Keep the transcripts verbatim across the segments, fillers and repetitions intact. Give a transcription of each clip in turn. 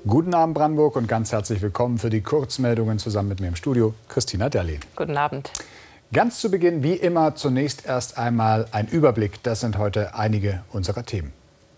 Guten Abend Brandenburg und ganz herzlich willkommen für die Kurzmeldungen zusammen mit mir im Studio, Christina Derlin. Guten Abend. Ganz zu Beginn, wie immer, zunächst erst einmal ein Überblick. Das sind heute einige unserer Themen.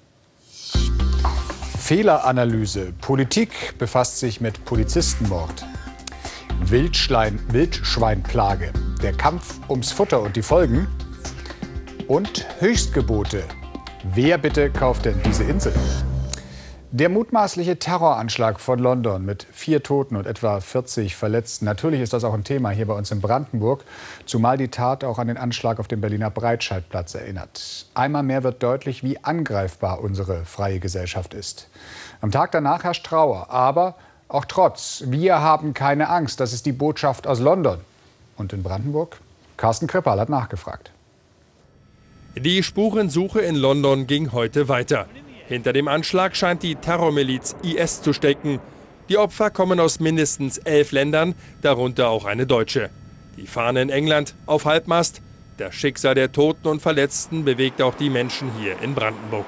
Fehleranalyse. Politik befasst sich mit Polizistenmord. Wildschwein, Wildschweinplage. Der Kampf ums Futter und die Folgen. Und Höchstgebote. Wer bitte kauft denn diese Insel? Der mutmaßliche Terroranschlag von London mit vier Toten und etwa vierzig Verletzten. Natürlich ist das auch ein Thema hier bei uns in Brandenburg, zumal die Tat auch an den Anschlag auf dem Berliner Breitscheidplatz erinnert. Einmal mehr wird deutlich, wie angreifbar unsere freie Gesellschaft ist. Am Tag danach herrscht Trauer, aber auch Trotz. Wir haben keine Angst, das ist die Botschaft aus London. Und in Brandenburg? Carsten Krippal hat nachgefragt. Die Spurensuche in London ging heute weiter. Hinter dem Anschlag scheint die Terrormiliz I S zu stecken. Die Opfer kommen aus mindestens elf Ländern, darunter auch eine deutsche. Die Fahne in England auf Halbmast. Das Schicksal der Toten und Verletzten bewegt auch die Menschen hier in Brandenburg.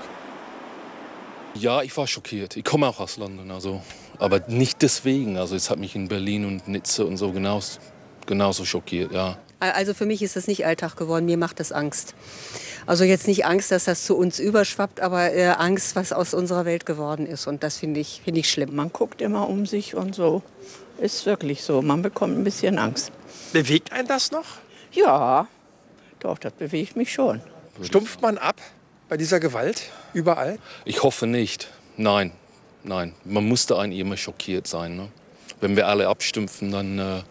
Ja, ich war schockiert. Ich komme auch aus London, also, aber nicht deswegen. Also es hat mich in Berlin und Nizza und so genauso, genauso schockiert, ja. Also für mich ist das nicht Alltag geworden, mir macht das Angst. Also jetzt nicht Angst, dass das zu uns überschwappt, aber äh, Angst, was aus unserer Welt geworden ist. Und das finde ich, finde ich schlimm. Man guckt immer um sich und so. Ist wirklich so. Man bekommt ein bisschen Angst. Bewegt einen das noch? Ja, doch, das bewegt mich schon. Stumpft man ab bei dieser Gewalt überall? Ich hoffe nicht. Nein, nein. Man musste eigentlich immer schockiert sein. Ne? Wenn wir alle abstumpfen, dann, äh,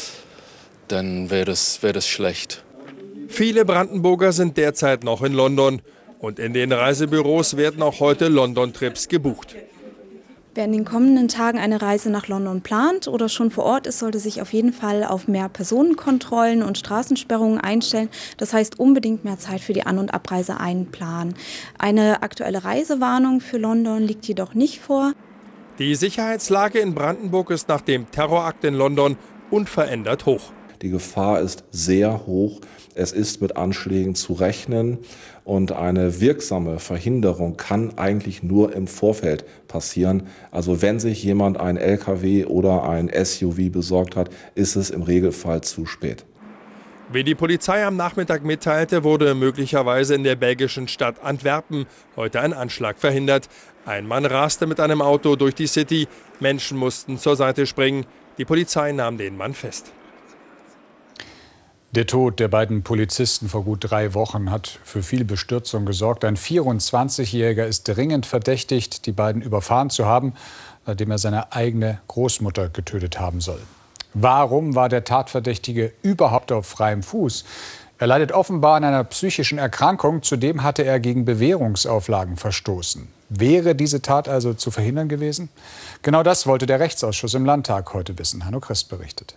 dann wäre das, wär das schlecht. Viele Brandenburger sind derzeit noch in London. Und in den Reisebüros werden auch heute London-Trips gebucht. Wer in den kommenden Tagen eine Reise nach London plant oder schon vor Ort ist, sollte sich auf jeden Fall auf mehr Personenkontrollen und Straßensperrungen einstellen. Das heißt, unbedingt mehr Zeit für die An- und Abreise einplanen. Eine aktuelle Reisewarnung für London liegt jedoch nicht vor. Die Sicherheitslage in Brandenburg ist nach dem Terrorakt in London unverändert hoch. Die Gefahr ist sehr hoch. Es ist mit Anschlägen zu rechnen und eine wirksame Verhinderung kann eigentlich nur im Vorfeld passieren. Also wenn sich jemand ein L K W oder ein S U V besorgt hat, ist es im Regelfall zu spät. Wie die Polizei am Nachmittag mitteilte, wurde möglicherweise in der belgischen Stadt Antwerpen heute ein Anschlag verhindert. Ein Mann raste mit einem Auto durch die City, Menschen mussten zur Seite springen. Die Polizei nahm den Mann fest. Der Tod der beiden Polizisten vor gut drei Wochen hat für viel Bestürzung gesorgt. Ein vierundzwanzigjähriger ist dringend verdächtigt, die beiden überfahren zu haben, nachdem er seine eigene Großmutter getötet haben soll. Warum war der Tatverdächtige überhaupt auf freiem Fuß? Er leidet offenbar an einer psychischen Erkrankung. Zudem hatte er gegen Bewährungsauflagen verstoßen. Wäre diese Tat also zu verhindern gewesen? Genau das wollte der Rechtsausschuss im Landtag heute wissen. Hanno Christ berichtet.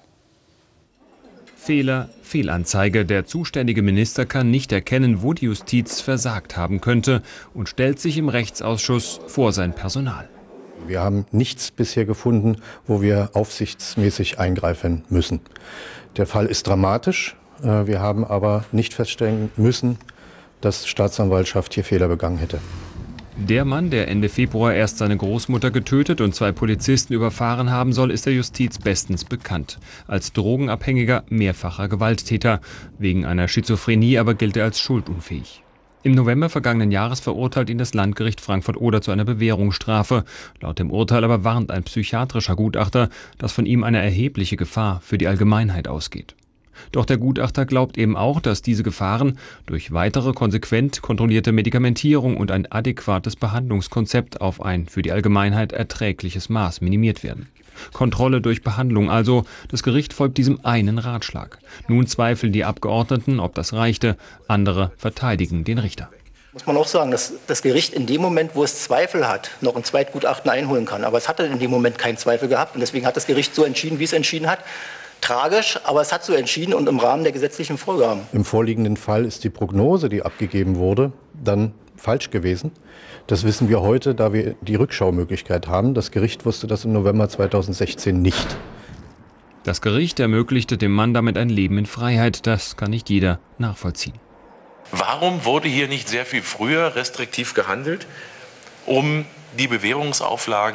Fehler, Fehlanzeige. Der zuständige Minister kann nicht erkennen, wo die Justiz versagt haben könnte und stellt sich im Rechtsausschuss vor sein Personal. Wir haben nichts bisher gefunden, wo wir aufsichtsmäßig eingreifen müssen. Der Fall ist dramatisch. Wir haben aber nicht feststellen müssen, dass die Staatsanwaltschaft hier Fehler begangen hätte. Der Mann, der Ende Februar erst seine Großmutter getötet und zwei Polizisten überfahren haben soll, ist der Justiz bestens bekannt. Als drogenabhängiger, mehrfacher Gewalttäter. Wegen einer Schizophrenie aber gilt er als schuldunfähig. Im November vergangenen Jahres verurteilt ihn das Landgericht Frankfurt-Oder zu einer Bewährungsstrafe. Laut dem Urteil aber warnt ein psychiatrischer Gutachter, dass von ihm eine erhebliche Gefahr für die Allgemeinheit ausgeht. Doch der Gutachter glaubt eben auch, dass diese Gefahren durch weitere konsequent kontrollierte Medikamentierung und ein adäquates Behandlungskonzept auf ein für die Allgemeinheit erträgliches Maß minimiert werden. Kontrolle durch Behandlung also. Das Gericht folgt diesem einen Ratschlag. Nun zweifeln die Abgeordneten, ob das reichte. Andere verteidigen den Richter. Muss man auch sagen, dass das Gericht in dem Moment, wo es Zweifel hat, noch ein Zweitgutachten einholen kann. Aber es hatte in dem Moment keinen Zweifel gehabt und deswegen hat das Gericht so entschieden, wie es entschieden hat. Tragisch, aber es hat so entschieden und im Rahmen der gesetzlichen Vorgaben. Im vorliegenden Fall ist die Prognose, die abgegeben wurde, dann falsch gewesen. Das wissen wir heute, da wir die Rückschaumöglichkeit haben. Das Gericht wusste das im November zweitausendsechzehn nicht. Das Gericht ermöglichte dem Mann damit ein Leben in Freiheit. Das kann nicht jeder nachvollziehen. Warum wurde hier nicht sehr viel früher restriktiv gehandelt, um die Bewährungsauflagen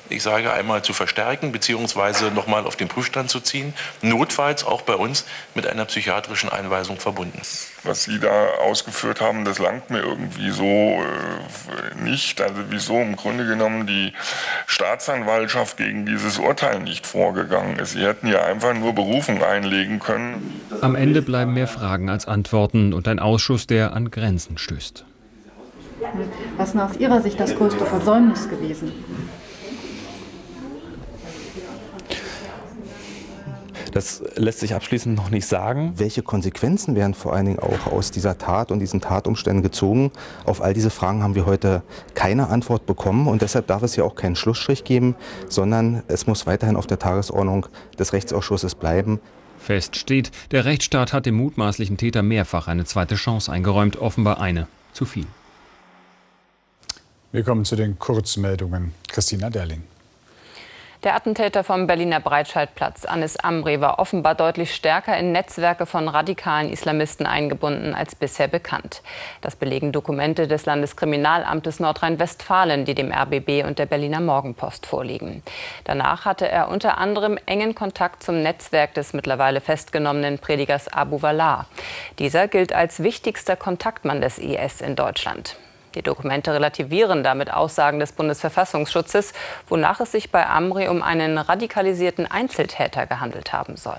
ich sage einmal zu verstärken bzw. nochmal auf den Prüfstand zu ziehen, notfalls auch bei uns mit einer psychiatrischen Einweisung verbunden. Was Sie da ausgeführt haben, das langt mir irgendwie so äh, nicht. Also wieso im Grunde genommen die Staatsanwaltschaft gegen dieses Urteil nicht vorgegangen ist. Sie hätten ja einfach nur Berufung einlegen können. Am Ende bleiben mehr Fragen als Antworten und ein Ausschuss, der an Grenzen stößt. Was ist aus Ihrer Sicht das größte Versäumnis gewesen? Das lässt sich abschließend noch nicht sagen. Welche Konsequenzen werden vor allen Dingen auch aus dieser Tat und diesen Tatumständen gezogen? Auf all diese Fragen haben wir heute keine Antwort bekommen und deshalb darf es ja auch keinen Schlussstrich geben, sondern es muss weiterhin auf der Tagesordnung des Rechtsausschusses bleiben. Fest steht, der Rechtsstaat hat dem mutmaßlichen Täter mehrfach eine zweite Chance eingeräumt, offenbar eine zu viel. Wir kommen zu den Kurzmeldungen. Christina Derling. Der Attentäter vom Berliner Breitscheidplatz, Anis Amri, war offenbar deutlich stärker in Netzwerke von radikalen Islamisten eingebunden als bisher bekannt. Das belegen Dokumente des Landeskriminalamtes Nordrhein-Westfalen, die dem R B B und der Berliner Morgenpost vorliegen. Danach hatte er unter anderem engen Kontakt zum Netzwerk des mittlerweile festgenommenen Predigers Abu Wallah. Dieser gilt als wichtigster Kontaktmann des I S in Deutschland. Die Dokumente relativieren damit Aussagen des Bundesverfassungsschutzes, wonach es sich bei Amri um einen radikalisierten Einzeltäter gehandelt haben soll.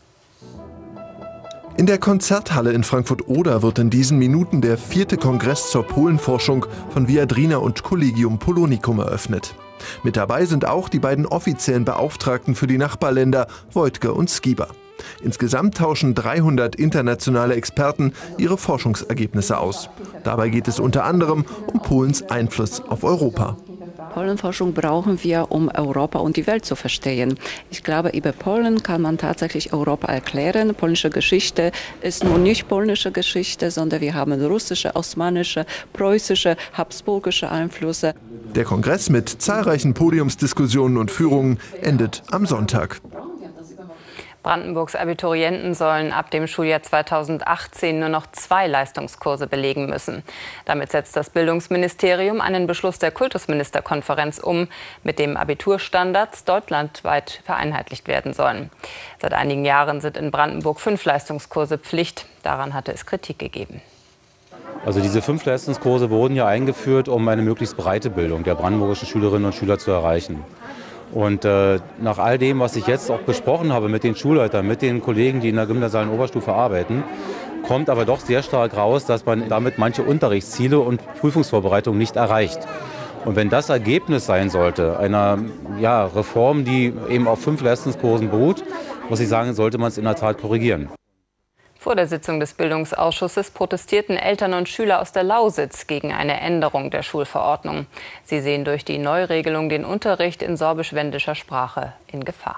In der Konzerthalle in Frankfurt-Oder wird in diesen Minuten der vierte Kongress zur Polenforschung von Viadrina und Collegium Polonicum eröffnet. Mit dabei sind auch die beiden offiziellen Beauftragten für die Nachbarländer, Wojtke und Skiba. Insgesamt tauschen dreihundert internationale Experten ihre Forschungsergebnisse aus. Dabei geht es unter anderem um Polens Einfluss auf Europa. Polenforschung brauchen wir, um Europa und die Welt zu verstehen. Ich glaube, über Polen kann man tatsächlich Europa erklären. Polnische Geschichte ist nun nicht polnische Geschichte, sondern wir haben russische, osmanische, preußische, habsburgische Einflüsse. Der Kongress mit zahlreichen Podiumsdiskussionen und Führungen endet am Sonntag. Brandenburgs Abiturienten sollen ab dem Schuljahr zweitausendachtzehn nur noch zwei Leistungskurse belegen müssen. Damit setzt das Bildungsministerium einen Beschluss der Kultusministerkonferenz um, mit dem Abiturstandards deutschlandweit vereinheitlicht werden sollen. Seit einigen Jahren sind in Brandenburg fünf Leistungskurse Pflicht. Daran hatte es Kritik gegeben. Also diese fünf Leistungskurse wurden ja eingeführt, um eine möglichst breite Bildung der brandenburgischen Schülerinnen und Schüler zu erreichen. Und äh, nach all dem, was ich jetzt auch besprochen habe mit den Schulleitern, mit den Kollegen, die in der gymnasialen Oberstufe arbeiten, kommt aber doch sehr stark raus, dass man damit manche Unterrichtsziele und Prüfungsvorbereitungen nicht erreicht. Und wenn das Ergebnis sein sollte, einer ja, Reform, die eben auf fünf Leistungskursen beruht, muss ich sagen, sollte man es in der Tat korrigieren. Vor der Sitzung des Bildungsausschusses protestierten Eltern und Schüler aus der Lausitz gegen eine Änderung der Schulverordnung. Sie sehen durch die Neuregelung den Unterricht in sorbisch-wendischer Sprache in Gefahr.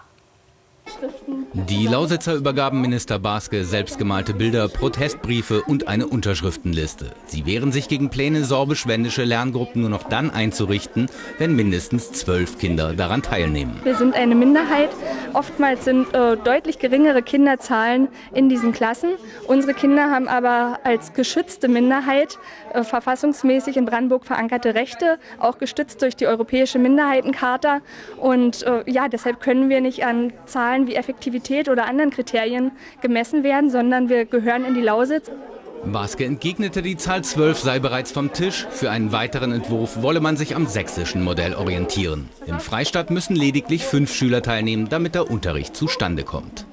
Die Lausitzer übergaben Minister Baske selbstgemalte Bilder, Protestbriefe und eine Unterschriftenliste. Sie wehren sich gegen Pläne, sorbisch-wendische Lerngruppen nur noch dann einzurichten, wenn mindestens zwölf Kinder daran teilnehmen. Wir sind eine Minderheit. Oftmals sind äh, deutlich geringere Kinderzahlen in diesen Klassen. Unsere Kinder haben aber als geschützte Minderheit äh, verfassungsmäßig in Brandenburg verankerte Rechte, auch gestützt durch die Europäische Minderheitencharta. Und äh, ja, deshalb können wir nicht an Zahlen wie Effektivität oder anderen Kriterien gemessen werden, sondern wir gehören in die Lausitz. Baske entgegnete, die Zahl zwölf sei bereits vom Tisch. Für einen weiteren Entwurf wolle man sich am sächsischen Modell orientieren. Im Freistaat müssen lediglich fünf Schüler teilnehmen, damit der Unterricht zustande kommt.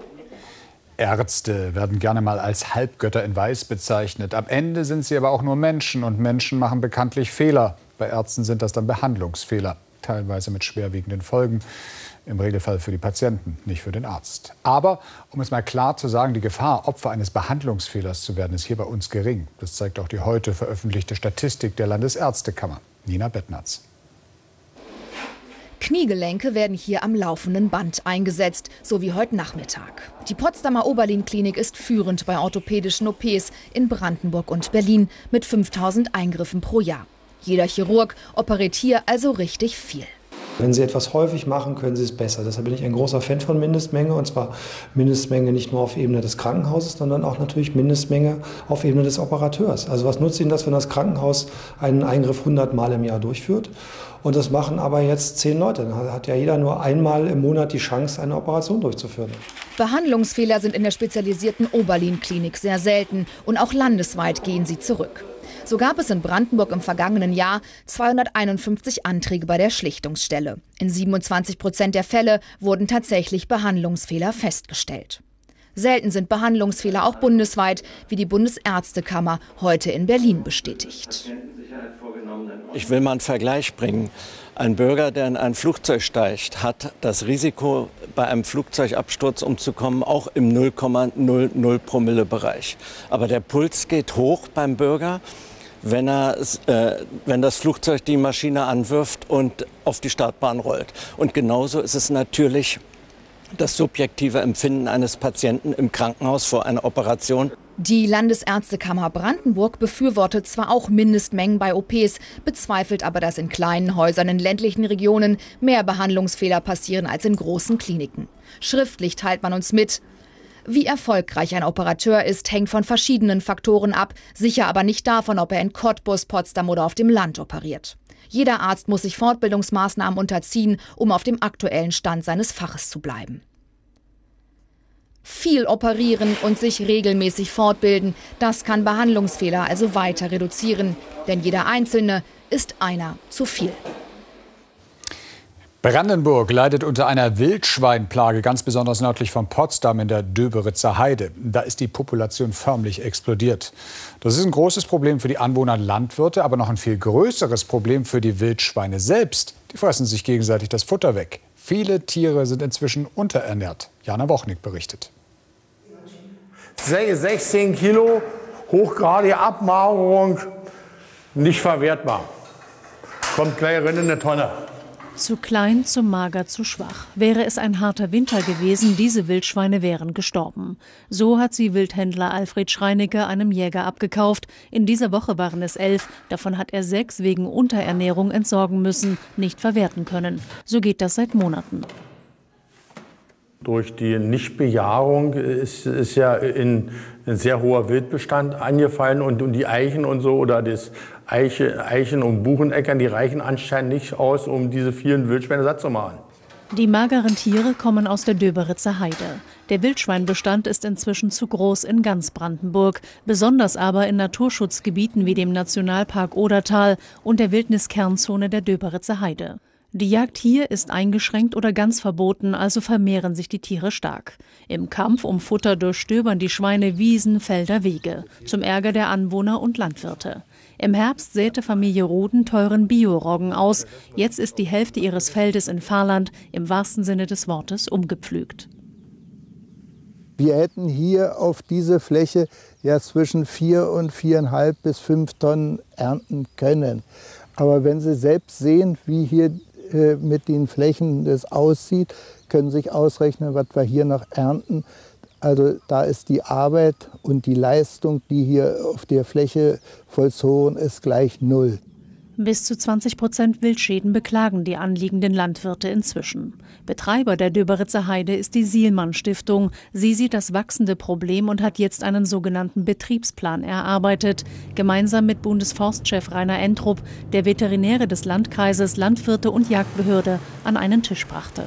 Ärzte werden gerne mal als Halbgötter in Weiß bezeichnet. Am Ende sind sie aber auch nur Menschen und Menschen machen bekanntlich Fehler. Bei Ärzten sind das dann Behandlungsfehler, teilweise mit schwerwiegenden Folgen. Im Regelfall für die Patienten, nicht für den Arzt. Aber, um es mal klar zu sagen, die Gefahr, Opfer eines Behandlungsfehlers zu werden, ist hier bei uns gering. Das zeigt auch die heute veröffentlichte Statistik der Landesärztekammer. Nina Bettnatz. Kniegelenke werden hier am laufenden Band eingesetzt, so wie heute Nachmittag. Die Potsdamer Oberlin-Klinik ist führend bei orthopädischen O Ps in Brandenburg und Berlin mit fünftausend Eingriffen pro Jahr. Jeder Chirurg operiert hier also richtig viel. Wenn Sie etwas häufig machen, können Sie es besser. Deshalb bin ich ein großer Fan von Mindestmenge, und zwar Mindestmenge nicht nur auf Ebene des Krankenhauses, sondern auch natürlich Mindestmenge auf Ebene des Operateurs. Also was nutzt Ihnen das, wenn das Krankenhaus einen Eingriff hundert Mal im Jahr durchführt? Und das machen aber jetzt zehn Leute. Dann hat ja jeder nur einmal im Monat die Chance, eine Operation durchzuführen. Behandlungsfehler sind in der spezialisierten Oberlin-Klinik sehr selten und auch landesweit gehen sie zurück. So gab es in Brandenburg im vergangenen Jahr zweihunderteinundfünfzig Anträge bei der Schlichtungsstelle. In siebenundzwanzig Prozent der Fälle wurden tatsächlich Behandlungsfehler festgestellt. Selten sind Behandlungsfehler auch bundesweit, wie die Bundesärztekammer heute in Berlin bestätigt. Ich will mal einen Vergleich bringen. Ein Bürger, der in ein Flugzeug steigt, hat das Risiko, bei einem Flugzeugabsturz umzukommen, auch im null Komma null null Promille Bereich. Aber der Puls geht hoch beim Bürger, wenn, er, äh, wenn das Flugzeug die Maschine anwirft und auf die Startbahn rollt. Und genauso ist es natürlich das subjektive Empfinden eines Patienten im Krankenhaus vor einer Operation. Die Landesärztekammer Brandenburg befürwortet zwar auch Mindestmengen bei O Ps, bezweifelt aber, dass in kleinen Häusern in ländlichen Regionen mehr Behandlungsfehler passieren als in großen Kliniken. Schriftlich teilt man uns mit: Wie erfolgreich ein Operateur ist, hängt von verschiedenen Faktoren ab, sicher aber nicht davon, ob er in Cottbus, Potsdam oder auf dem Land operiert. Jeder Arzt muss sich Fortbildungsmaßnahmen unterziehen, um auf dem aktuellen Stand seines Faches zu bleiben. Viel operieren und sich regelmäßig fortbilden, das kann Behandlungsfehler also weiter reduzieren. Denn jeder Einzelne ist einer zu viel. Brandenburg leidet unter einer Wildschweinplage, ganz besonders nördlich von Potsdam in der Döberitzer Heide. Da ist die Population förmlich explodiert. Das ist ein großes Problem für die Anwohner und Landwirte, aber noch ein viel größeres Problem für die Wildschweine selbst. Die fressen sich gegenseitig das Futter weg. Viele Tiere sind inzwischen unterernährt. Jana Wochnik berichtet. sechzehn Kilo, hochgradige Abmagerung, nicht verwertbar. Kommt gleich rein in eine Tonne. Zu klein, zu mager, zu schwach. Wäre es ein harter Winter gewesen, diese Wildschweine wären gestorben. So hat sie Wildhändler Alfred Schreinicke einem Jäger abgekauft. In dieser Woche waren es elf. Davon hat er sechs wegen Unterernährung entsorgen müssen, nicht verwerten können. So geht das seit Monaten. Durch die Nichtbejahrung ist, ist ja in, ein sehr hoher Wildbestand angefallen und, und die Eichen und so oder das Eiche, Eichen- und Bucheneckern, die reichen anscheinend nicht aus, um diese vielen Wildschweine satt zu machen. Die mageren Tiere kommen aus der Döberitzer Heide. Der Wildschweinbestand ist inzwischen zu groß in ganz Brandenburg, besonders aber in Naturschutzgebieten wie dem Nationalpark Odertal und der Wildniskernzone der Döberitzer Heide. Die Jagd hier ist eingeschränkt oder ganz verboten, also vermehren sich die Tiere stark. Im Kampf um Futter durchstöbern die Schweine Wiesen, Felder, Wege, zum Ärger der Anwohner und Landwirte. Im Herbst säte Familie Roden teuren Bioroggen aus. Jetzt ist die Hälfte ihres Feldes in Fahrland, im wahrsten Sinne des Wortes, umgepflügt. Wir hätten hier auf diese Fläche ja zwischen vier und viereinhalb bis fünf Tonnen ernten können. Aber wenn Sie selbst sehen, wie hier äh, mit den Flächen das aussieht, können Sie sich ausrechnen, was wir hier noch ernten. Also da ist die Arbeit und die Leistung, die hier auf der Fläche vollzogen ist, gleich null. Bis zu zwanzig Prozent Wildschäden beklagen die anliegenden Landwirte inzwischen. Betreiber der Döberitzer Heide ist die Sielmann-Stiftung. Sie sieht das wachsende Problem und hat jetzt einen sogenannten Betriebsplan erarbeitet, gemeinsam mit Bundesforstchef Rainer Entrup, der Veterinäre des Landkreises, Landwirte und Jagdbehörde an einen Tisch brachte.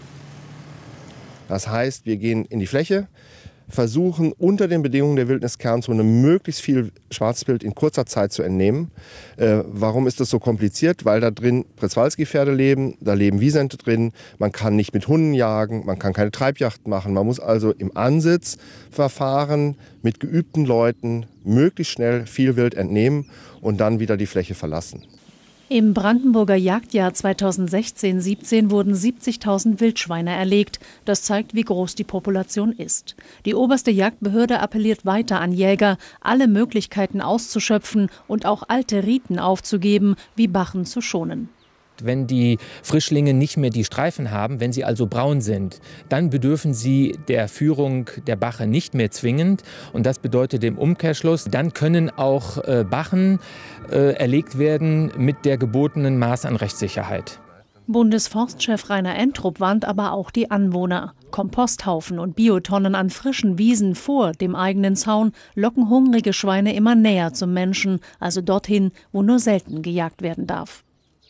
Das heißt, wir gehen in die Fläche, versuchen unter den Bedingungen der Wildniskernzone möglichst viel Schwarzwild in kurzer Zeit zu entnehmen. Äh, warum ist das so kompliziert? Weil da drin Presswalski-Pferde leben, da leben Wiesente drin, man kann nicht mit Hunden jagen, man kann keine Treibjagd machen. Man muss also im Ansitzverfahren mit geübten Leuten möglichst schnell viel Wild entnehmen und dann wieder die Fläche verlassen. Im Brandenburger Jagdjahr zweitausendsechzehn siebzehn wurden siebzigtausend Wildschweine erlegt. Das zeigt, wie groß die Population ist. Die oberste Jagdbehörde appelliert weiter an Jäger, alle Möglichkeiten auszuschöpfen und auch alte Riten aufzugeben, wie Bachen zu schonen. Wenn die Frischlinge nicht mehr die Streifen haben, wenn sie also braun sind, dann bedürfen sie der Führung der Bache nicht mehr zwingend. Und das bedeutet im Umkehrschluss, dann können auch äh, Bachen äh, erlegt werden mit der gebotenen Maß an Rechtssicherheit. Bundesforstchef Rainer Entrup warnt aber auch die Anwohner. Komposthaufen und Biotonnen an frischen Wiesen vor dem eigenen Zaun locken hungrige Schweine immer näher zum Menschen, also dorthin, wo nur selten gejagt werden darf.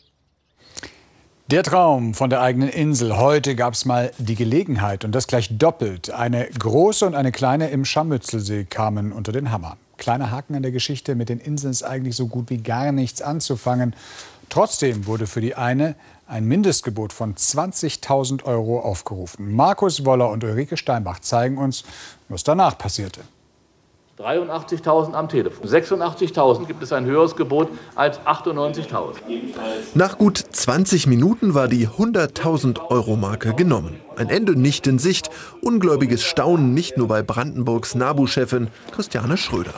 Der Traum von der eigenen Insel. Heute gab es mal die Gelegenheit und das gleich doppelt. Eine große und eine kleine im Scharmützelsee kamen unter den Hammer. Kleiner Haken an der Geschichte, mit den Inseln ist eigentlich so gut wie gar nichts anzufangen. Trotzdem wurde für die eine ein Mindestgebot von zwanzigtausend Euro aufgerufen. Markus Woller und Ulrike Steinbach zeigen uns, was danach passierte. dreiundachtzigtausend am Telefon. sechsundachtzigtausend gibt es ein höheres Gebot als achtundneunzigtausend. Nach gut zwanzig Minuten war die hunderttausend-Euro-Marke genommen. Ein Ende nicht in Sicht. Ungläubiges Staunen nicht nur bei Brandenburgs NABU-Chefin Christiane Schröder.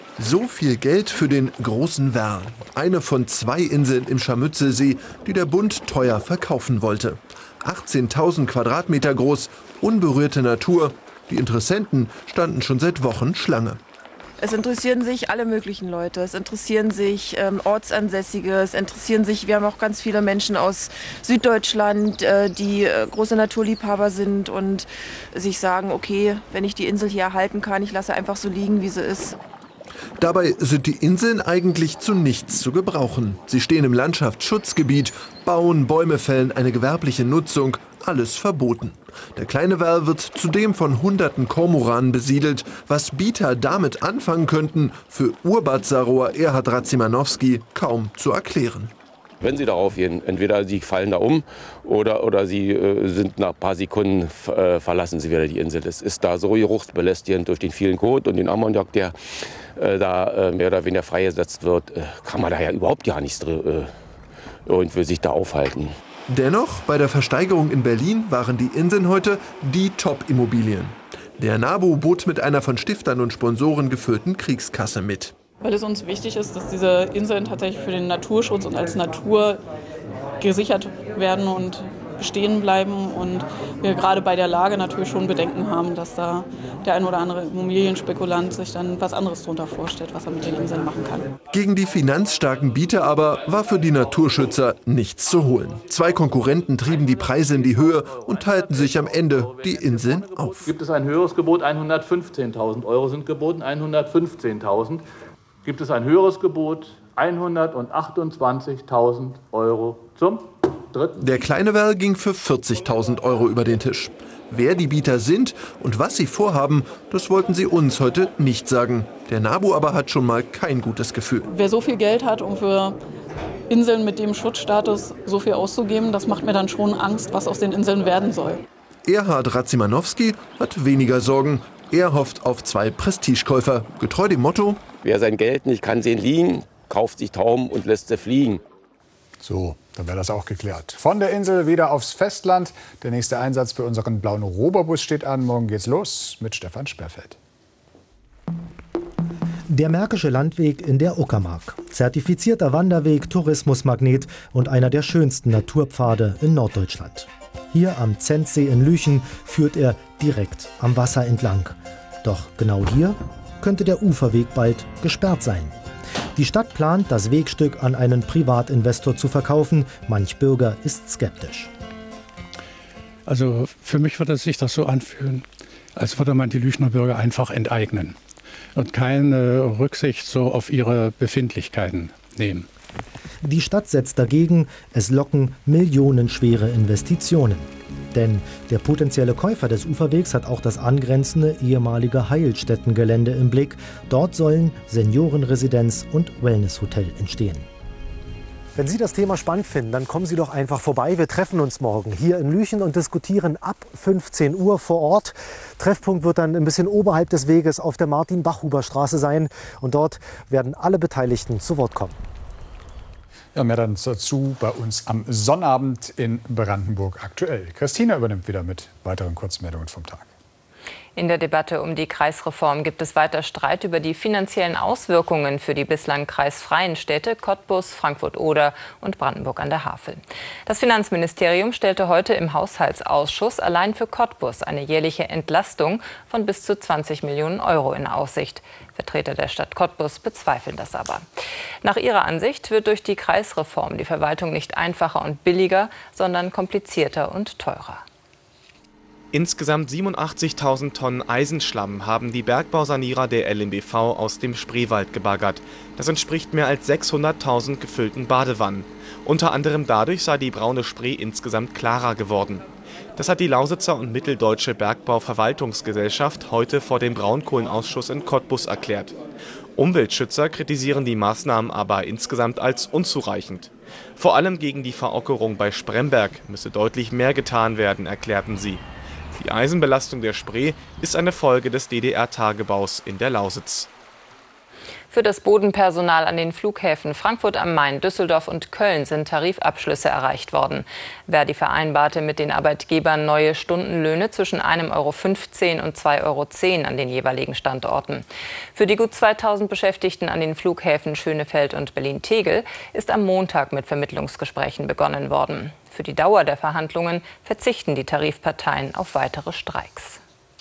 So viel Geld für den großen Werl. Eine von zwei Inseln im Scharmützelsee, die der Bund teuer verkaufen wollte. achtzehntausend Quadratmeter groß, unberührte Natur. Die Interessenten standen schon seit Wochen Schlange. Es interessieren sich alle möglichen Leute. Es interessieren sich ähm, Ortsansässige, es interessieren sich, wir haben auch ganz viele Menschen aus Süddeutschland, äh, die äh, große Naturliebhaber sind und sich sagen, okay, wenn ich die Insel hier erhalten kann, ich lasse einfach so liegen, wie sie ist. Dabei sind die Inseln eigentlich zu nichts zu gebrauchen. Sie stehen im Landschaftsschutzgebiet, bauen, Bäume fällen, eine gewerbliche Nutzung, alles verboten. Der kleine Werl wird zudem von hunderten Kormoranen besiedelt. Was Bieter damit anfangen könnten, für Urbatsaroer Erhard Radzimanowski kaum zu erklären. Wenn sie darauf gehen, entweder sie fallen da um oder, oder sie äh, sind nach ein paar Sekunden äh, verlassen sie wieder die Insel. Es ist da so geruchsbelästigend durch den vielen Kot und den Ammoniak, der äh, da äh, mehr oder weniger freigesetzt wird, äh, kann man da ja überhaupt gar nichts äh, irgendwie sich da aufhalten. Dennoch, bei der Versteigerung in Berlin waren die Inseln heute die Top-Immobilien. Der NABU bot mit einer von Stiftern und Sponsoren gefüllten Kriegskasse mit. Weil es uns wichtig ist, dass diese Inseln tatsächlich für den Naturschutz und als Natur gesichert werden und bestehen bleiben. Und wir gerade bei der Lage natürlich schon Bedenken haben, dass da der ein oder andere Immobilienspekulant sich dann was anderes darunter vorstellt, was er mit den Inseln machen kann. Gegen die finanzstarken Bieter aber war für die Naturschützer nichts zu holen. Zwei Konkurrenten trieben die Preise in die Höhe und teilten sich am Ende die Inseln auf. Gibt es ein höheres Gebot? hundertfünfzehntausend Euro sind geboten, hundertfünfzehntausend. Gibt es ein höheres Gebot? hundertachtundzwanzigtausend Euro zum dritten. Der kleine Werl ging für vierzigtausend Euro über den Tisch. Wer die Bieter sind und was sie vorhaben, das wollten sie uns heute nicht sagen. Der NABU aber hat schon mal kein gutes Gefühl. Wer so viel Geld hat, um für Inseln mit dem Schutzstatus so viel auszugeben, das macht mir dann schon Angst, was aus den Inseln werden soll. Erhard Radzimanowski hat weniger Sorgen. Er hofft auf zwei Prestigekäufer, getreu dem Motto: Wer sein Geld nicht kann sehen liegen, kauft sich Tauben und lässt sie fliegen. So, dann wäre das auch geklärt. Von der Insel wieder aufs Festland. Der nächste Einsatz für unseren blauen Roberbus steht an. Morgen geht's los mit Stefan Sperfeld. Der Märkische Landweg in der Uckermark. Zertifizierter Wanderweg, Tourismusmagnet und einer der schönsten Naturpfade in Norddeutschland. Hier am Zentsee in Lüchen führt er direkt am Wasser entlang. Doch genau hier könnte der Uferweg bald gesperrt sein. Die Stadt plant, das Wegstück an einen Privatinvestor zu verkaufen. Manch Bürger ist skeptisch. Also für mich würde sich das so anfühlen, als würde man die Lüchner Bürger einfach enteignen und keine Rücksicht so auf ihre Befindlichkeiten nehmen. Die Stadt setzt dagegen, es locken millionenschwere Investitionen. Denn der potenzielle Käufer des Uferwegs hat auch das angrenzende ehemalige Heilstättengelände im Blick. Dort sollen Seniorenresidenz und Wellnesshotel entstehen. Wenn Sie das Thema spannend finden, dann kommen Sie doch einfach vorbei. Wir treffen uns morgen hier in Lüchen und diskutieren ab fünfzehn Uhr vor Ort. Treffpunkt wird dann ein bisschen oberhalb des Weges auf der Martin-Bachhuber-Straße sein. Und dort werden alle Beteiligten zu Wort kommen. Ja, mehr dann dazu bei uns am Sonnabend in Brandenburg aktuell. Christina übernimmt wieder mit weiteren Kurzmeldungen vom Tag. In der Debatte um die Kreisreform gibt es weiter Streit über die finanziellen Auswirkungen für die bislang kreisfreien Städte Cottbus, Frankfurt-Oder und Brandenburg an der Havel. Das Finanzministerium stellte heute im Haushaltsausschuss allein für Cottbus eine jährliche Entlastung von bis zu zwanzig Millionen Euro in Aussicht. Vertreter der Stadt Cottbus bezweifeln das aber. Nach ihrer Ansicht wird durch die Kreisreform die Verwaltung nicht einfacher und billiger, sondern komplizierter und teurer. Insgesamt siebenundachtzigtausend Tonnen Eisenschlamm haben die Bergbausanierer der L M B V aus dem Spreewald gebaggert. Das entspricht mehr als sechshunderttausend gefüllten Badewannen. Unter anderem dadurch sei die braune Spree insgesamt klarer geworden. Das hat die Lausitzer und Mitteldeutsche Bergbauverwaltungsgesellschaft heute vor dem Braunkohlenausschuss in Cottbus erklärt. Umweltschützer kritisieren die Maßnahmen aber insgesamt als unzureichend. Vor allem gegen die Verockerung bei Spremberg müsse deutlich mehr getan werden, erklärten sie. Die Eisenbelastung der Spree ist eine Folge des D D R-Tagebaus in der Lausitz. Für das Bodenpersonal an den Flughäfen Frankfurt am Main, Düsseldorf und Köln sind Tarifabschlüsse erreicht worden. Verdi vereinbarte mit den Arbeitgebern neue Stundenlöhne zwischen ein Euro fünfzehn und zwei Euro zehn an den jeweiligen Standorten. Für die gut zweitausend Beschäftigten an den Flughäfen Schönefeld und Berlin-Tegel ist am Montag mit Vermittlungsgesprächen begonnen worden. Für die Dauer der Verhandlungen verzichten die Tarifparteien auf weitere Streiks.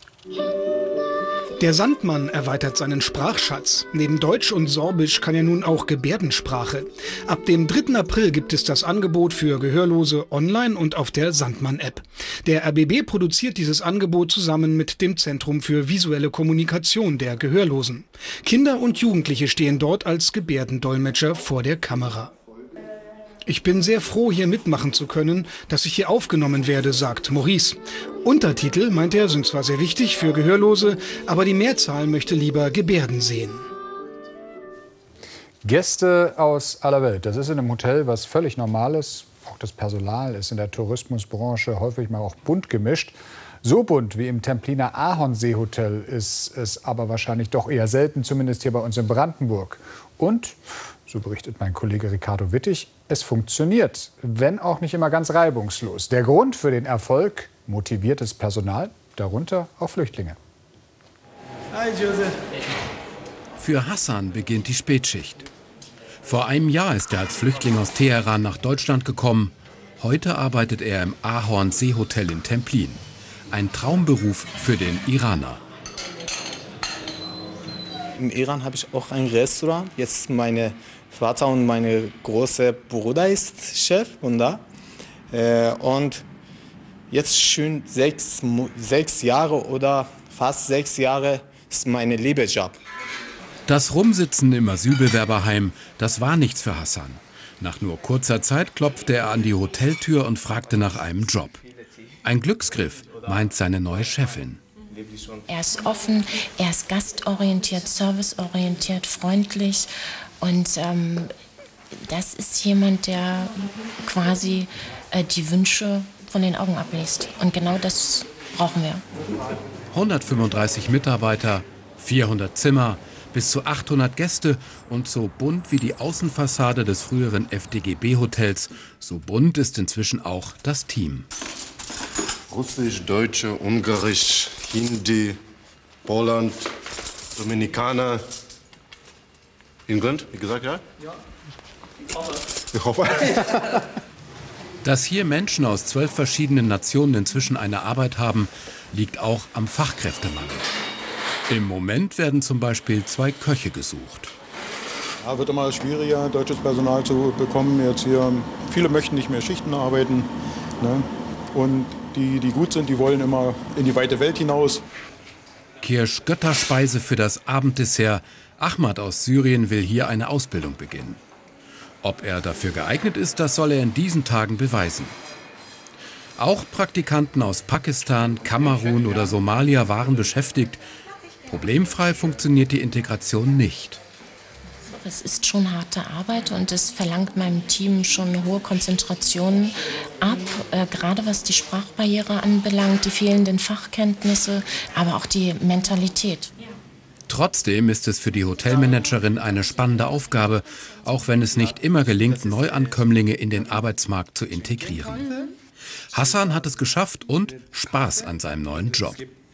Der Sandmann erweitert seinen Sprachschatz. Neben Deutsch und Sorbisch kann er nun auch Gebärdensprache. Ab dem dritten April gibt es das Angebot für Gehörlose online und auf der Sandmann-App. Der R B B produziert dieses Angebot zusammen mit dem Zentrum für visuelle Kommunikation der Gehörlosen. Kinder und Jugendliche stehen dort als Gebärdendolmetscher vor der Kamera. Ich bin sehr froh, hier mitmachen zu können, dass ich hier aufgenommen werde, sagt Maurice. Untertitel, meint er, sind zwar sehr wichtig für Gehörlose, aber die Mehrzahl möchte lieber Gebärden sehen. Gäste aus aller Welt, das ist in einem Hotel was völlig Normales. Auch das Personal ist in der Tourismusbranche häufig mal auch bunt gemischt. So bunt wie im Templiner Ahornsee-Hotel ist es aber wahrscheinlich doch eher selten, zumindest hier bei uns in Brandenburg. Und, so berichtet mein Kollege Ricardo Wittig, es funktioniert, wenn auch nicht immer ganz reibungslos. Der Grund für den Erfolg? Motiviertes Personal, darunter auch Flüchtlinge. Hi, Joseph. Für Hassan beginnt die Spätschicht. Vor einem Jahr ist er als Flüchtling aus Teheran nach Deutschland gekommen. Heute arbeitet er im Ahornsee-Hotel in Templin. Ein Traumberuf für den Iraner. Im Iran habe ich auch ein Restaurant. Jetzt mein Vater und mein großer Bruder ist Chef und da. Und jetzt schon sechs, sechs Jahre oder fast sechs Jahre ist mein Liebejob. Das Rumsitzen im Asylbewerberheim, das war nichts für Hassan. Nach nur kurzer Zeit klopfte er an die Hoteltür und fragte nach einem Job. Ein Glücksgriff, meint seine neue Chefin. Er ist offen, er ist gastorientiert, serviceorientiert, freundlich und ähm, das ist jemand, der quasi äh, die Wünsche von den Augen abliest. Und genau das brauchen wir. hundertfünfunddreißig Mitarbeiter, vierhundert Zimmer, bis zu achthundert Gäste und so bunt wie die Außenfassade des früheren F D G B-Hotels. So bunt ist inzwischen auch das Team. Russisch, Deutsche, Ungarisch, Hindi, Poland, Dominikaner. England, wie gesagt, ja? Ja. Ich hoffe. Dass hier Menschen aus zwölf verschiedenen Nationen inzwischen eine Arbeit haben, liegt auch am Fachkräftemangel. Im Moment werden zum Beispiel zwei Köche gesucht. Ja, wird immer schwieriger, deutsches Personal zu bekommen. Jetzt hier, viele möchten nicht mehr Schichten arbeiten. Ne? Und die, die gut sind, die wollen immer in die weite Welt hinaus. Kirsch Götterspeise für das Abenddessert. Ahmad aus Syrien will hier eine Ausbildung beginnen. Ob er dafür geeignet ist, das soll er in diesen Tagen beweisen. Auch Praktikanten aus Pakistan, Kamerun oder Somalia waren beschäftigt. Problemfrei funktioniert die Integration nicht. Es ist schon harte Arbeit und es verlangt meinem Team schon eine hohe Konzentration ab, äh, gerade was die Sprachbarriere anbelangt, die fehlenden Fachkenntnisse, aber auch die Mentalität. Trotzdem ist es für die Hotelmanagerin eine spannende Aufgabe, auch wenn es nicht immer gelingt, Neuankömmlinge in den Arbeitsmarkt zu integrieren. Hassan hat es geschafft und Spaß an seinem neuen Job.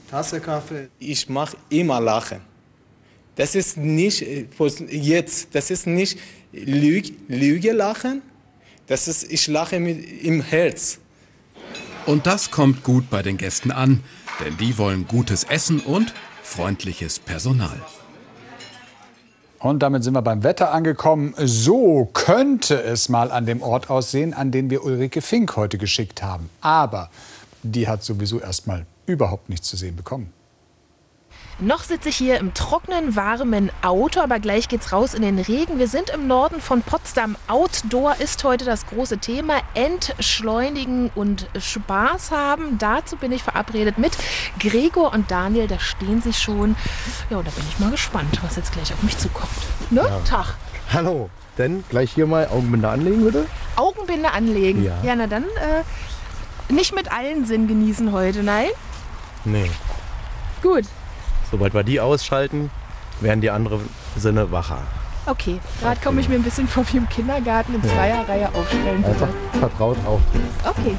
Tasse Kaffee. Ich mache immer Lachen. Das ist nicht jetzt, das ist nicht Lüge, Lüge lachen, das ist, ich lache mit im Herz. Und das kommt gut bei den Gästen an, denn die wollen gutes Essen und freundliches Personal. Und damit sind wir beim Wetter angekommen. So könnte es mal an dem Ort aussehen, an den wir Ulrike Fink heute geschickt haben. Aber die hat sowieso erst mal überhaupt nichts zu sehen bekommen. Noch sitze ich hier im trockenen, warmen Auto, aber gleich geht's raus in den Regen. Wir sind im Norden von Potsdam. Outdoor ist heute das große Thema. Entschleunigen und Spaß haben. Dazu bin ich verabredet mit Gregor und Daniel. Da stehen sie schon. Ja, und da bin ich mal gespannt, was jetzt gleich auf mich zukommt. Ne? Ja. Tag. Hallo. Dann gleich hier mal Augenbinde anlegen, bitte. Augenbinde anlegen? Ja. Ja, na dann äh, nicht mit allen Sinn genießen heute, nein? Nee. Gut. Sobald wir die ausschalten, werden die anderen Sinne wacher. Okay, gerade komme ich mir ein bisschen vor wie im Kindergarten in Zweierreihe aufstellen. Einfach vertraut auf. Okay.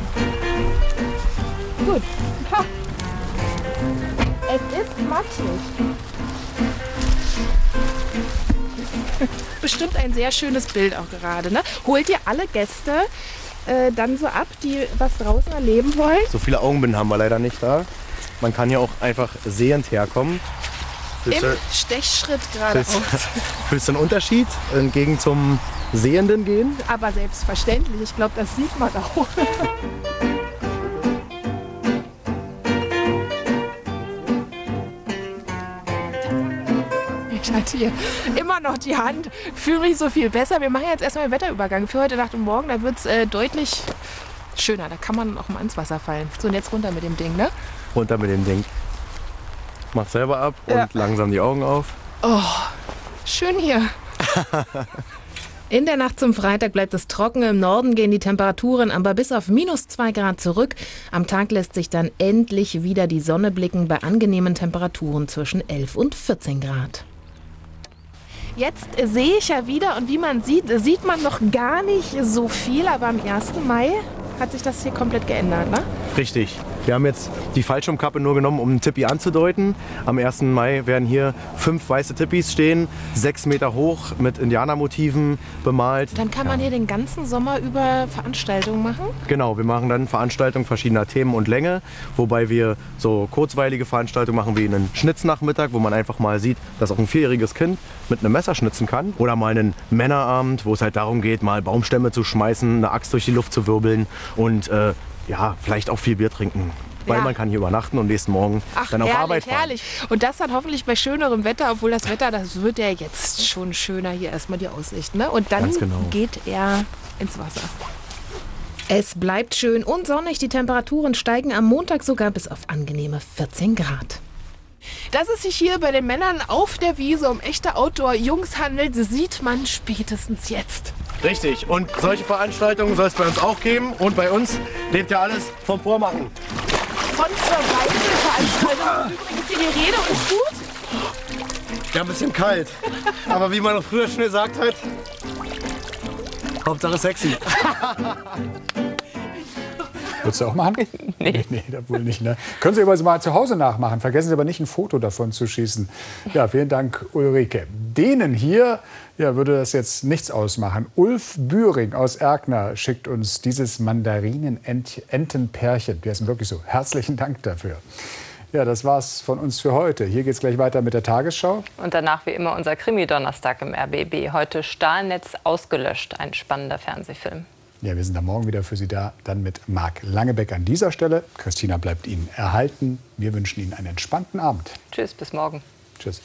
Gut. Ha. Es ist matschig. Bestimmt ein sehr schönes Bild auch gerade, ne? Holt ihr alle Gäste äh, dann so ab, die was draußen erleben wollen? So viele Augenbinden haben wir leider nicht da. Man kann ja auch einfach sehend herkommen. Im Stechschritt geradeaus. Fühlst du einen Unterschied entgegen zum Sehenden gehen? Aber selbstverständlich, ich glaube, das sieht man auch. Ich hatte hier immer noch die Hand, fühle mich so viel besser. Wir machen jetzt erstmal den Wetterübergang für heute Nacht und morgen. Da wird es äh, deutlich schöner. Da kann man auch mal ins Wasser fallen. So, und jetzt runter mit dem Ding, ne? Runter mit dem Ding. Mach selber ab und ja. Langsam die Augen auf. Oh, schön hier. In der Nacht zum Freitag bleibt es trocken. Im Norden gehen die Temperaturen aber bis auf minus zwei Grad zurück. Am Tag lässt sich dann endlich wieder die Sonne blicken bei angenehmen Temperaturen zwischen elf und vierzehn Grad. Jetzt sehe ich ja wieder und wie man sieht, sieht man noch gar nicht so viel. Aber am ersten Mai hat sich das hier komplett geändert, ne? Richtig. Wir haben jetzt die Fallschirmkappe nur genommen, um einen Tipi anzudeuten. Am ersten Mai werden hier fünf weiße Tipis stehen, sechs Meter hoch mit Indianermotiven bemalt. Dann kann man hier den ganzen Sommer über Veranstaltungen machen? Genau, wir machen dann Veranstaltungen verschiedener Themen und Länge, wobei wir so kurzweilige Veranstaltungen machen wie einen Schnitznachmittag, wo man einfach mal sieht, dass auch ein vierjähriges Kind mit einem Messer schnitzen kann. Oder mal einen Männerabend, wo es halt darum geht, mal Baumstämme zu schmeißen, eine Axt durch die Luft zu wirbeln und äh, ja, vielleicht auch viel Bier trinken. Weil ja. man kann hier übernachten und nächsten Morgen Ach, dann auf herrlich, Arbeit fahren. Herrlich. Und das dann hoffentlich bei schönerem Wetter, obwohl das Wetter, das wird ja jetzt schon schöner hier erstmal die Aussicht. Ne? Und dann genau. geht er ins Wasser. Es bleibt schön und sonnig. Die Temperaturen steigen am Montag sogar bis auf angenehme vierzehn Grad. Dass es sich hier bei den Männern auf der Wiese um echte Outdoor-Jungs handelt, sieht man spätestens jetzt. Richtig. Und solche Veranstaltungen soll es bei uns auch geben. Und bei uns lebt ja alles vom Vormachen. Von Survival-Veranstaltungen. Übrigens hier die Rede und ist gut. Ja, ein bisschen kalt. Aber wie man noch früher schon gesagt hat, Hauptsache sexy. Würdest du auch machen? Nee. Nee, das wohl nicht. Ne? Können Sie übrigens mal zu Hause nachmachen. Vergessen Sie aber nicht, ein Foto davon zu schießen. Ja, vielen Dank, Ulrike. Denen hier ja, würde das jetzt nichts ausmachen. Ulf Bühring aus Erkner schickt uns dieses Mandarinen-Entenpärchen. Die heißen wirklich so. Herzlichen Dank dafür. Ja, das war's von uns für heute. Hier geht's gleich weiter mit der Tagesschau. Und danach wie immer unser Krimi-Donnerstag im R B B. Heute Stahlnetz ausgelöscht. Ein spannender Fernsehfilm. Ja, wir sind da morgen wieder für Sie da, dann mit Marc Langebeck an dieser Stelle. Christina bleibt Ihnen erhalten. Wir wünschen Ihnen einen entspannten Abend. Tschüss, bis morgen. Tschüss.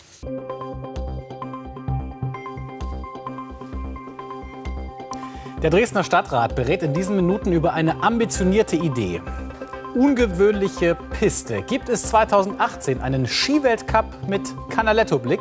Der Dresdner Stadtrat berät in diesen Minuten über eine ambitionierte Idee. Ungewöhnliche Piste. Gibt es zweitausendachtzehn einen Skiweltcup mit Canaletto-Blick?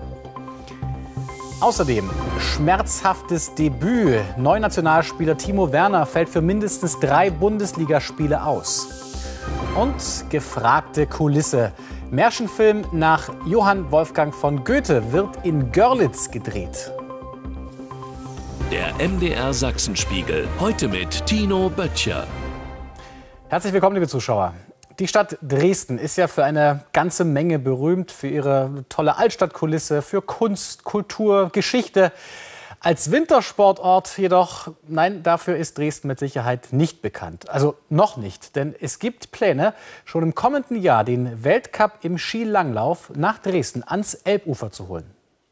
Außerdem schmerzhaftes Debüt. Neunationalspieler Timo Werner fällt für mindestens drei Bundesligaspiele aus. Und gefragte Kulisse. Märchenfilm nach Johann Wolfgang von Goethe wird in Görlitz gedreht. Der M D R Sachsenspiegel. Heute mit Tino Böttcher. Herzlich willkommen, liebe Zuschauer. Die Stadt Dresden ist ja für eine ganze Menge berühmt, für ihre tolle Altstadtkulisse, für Kunst, Kultur, Geschichte. Als Wintersportort jedoch, nein, dafür ist Dresden mit Sicherheit nicht bekannt. Also noch nicht, denn es gibt Pläne, schon im kommenden Jahr den Weltcup im Skilanglauf nach Dresden ans Elbufer zu holen.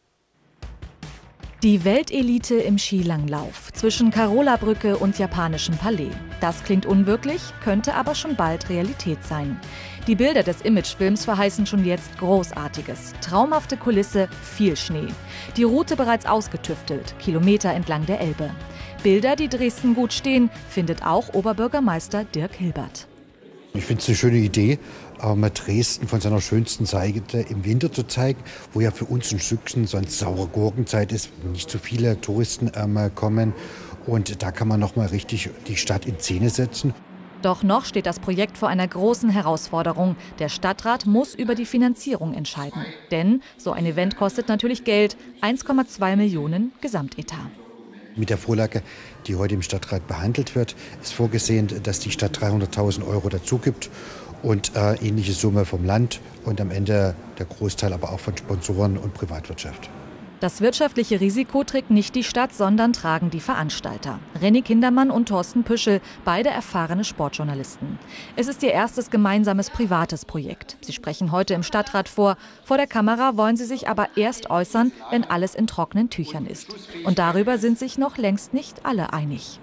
Die Weltelite im Skilanglauf zwischen Karola-Brücke und Japanischem Palais. Das klingt unwirklich, könnte aber schon bald Realität sein. Die Bilder des Imagefilms verheißen schon jetzt Großartiges. Traumhafte Kulisse, viel Schnee. Die Route bereits ausgetüftelt, Kilometer entlang der Elbe. Bilder, die Dresden gut stehen, findet auch Oberbürgermeister Dirk Hilbert. Ich finde es eine schöne Idee, mal Dresden von seiner schönsten Seite im Winter zu zeigen, wo ja für uns ein Stückchen sonst saure Gurkenzeit ist, nicht so viele Touristen ähm, kommen. Und da kann man noch mal richtig die Stadt in Szene setzen. Doch noch steht das Projekt vor einer großen Herausforderung. Der Stadtrat muss über die Finanzierung entscheiden. Denn so ein Event kostet natürlich Geld, eins Komma zwei Millionen Gesamtetat. Mit der Vorlage, die heute im Stadtrat behandelt wird, ist vorgesehen, dass die Stadt dreihunderttausend Euro dazu gibt und äh, ähnliche Summe vom Land und am Ende der Großteil aber auch von Sponsoren und Privatwirtschaft. Das wirtschaftliche Risiko trägt nicht die Stadt, sondern tragen die Veranstalter. René Kindermann und Thorsten Püschel, beide erfahrene Sportjournalisten. Es ist ihr erstes gemeinsames privates Projekt. Sie sprechen heute im Stadtrat vor. Vor der Kamera wollen sie sich aber erst äußern, wenn alles in trockenen Tüchern ist. Und darüber sind sich noch längst nicht alle einig.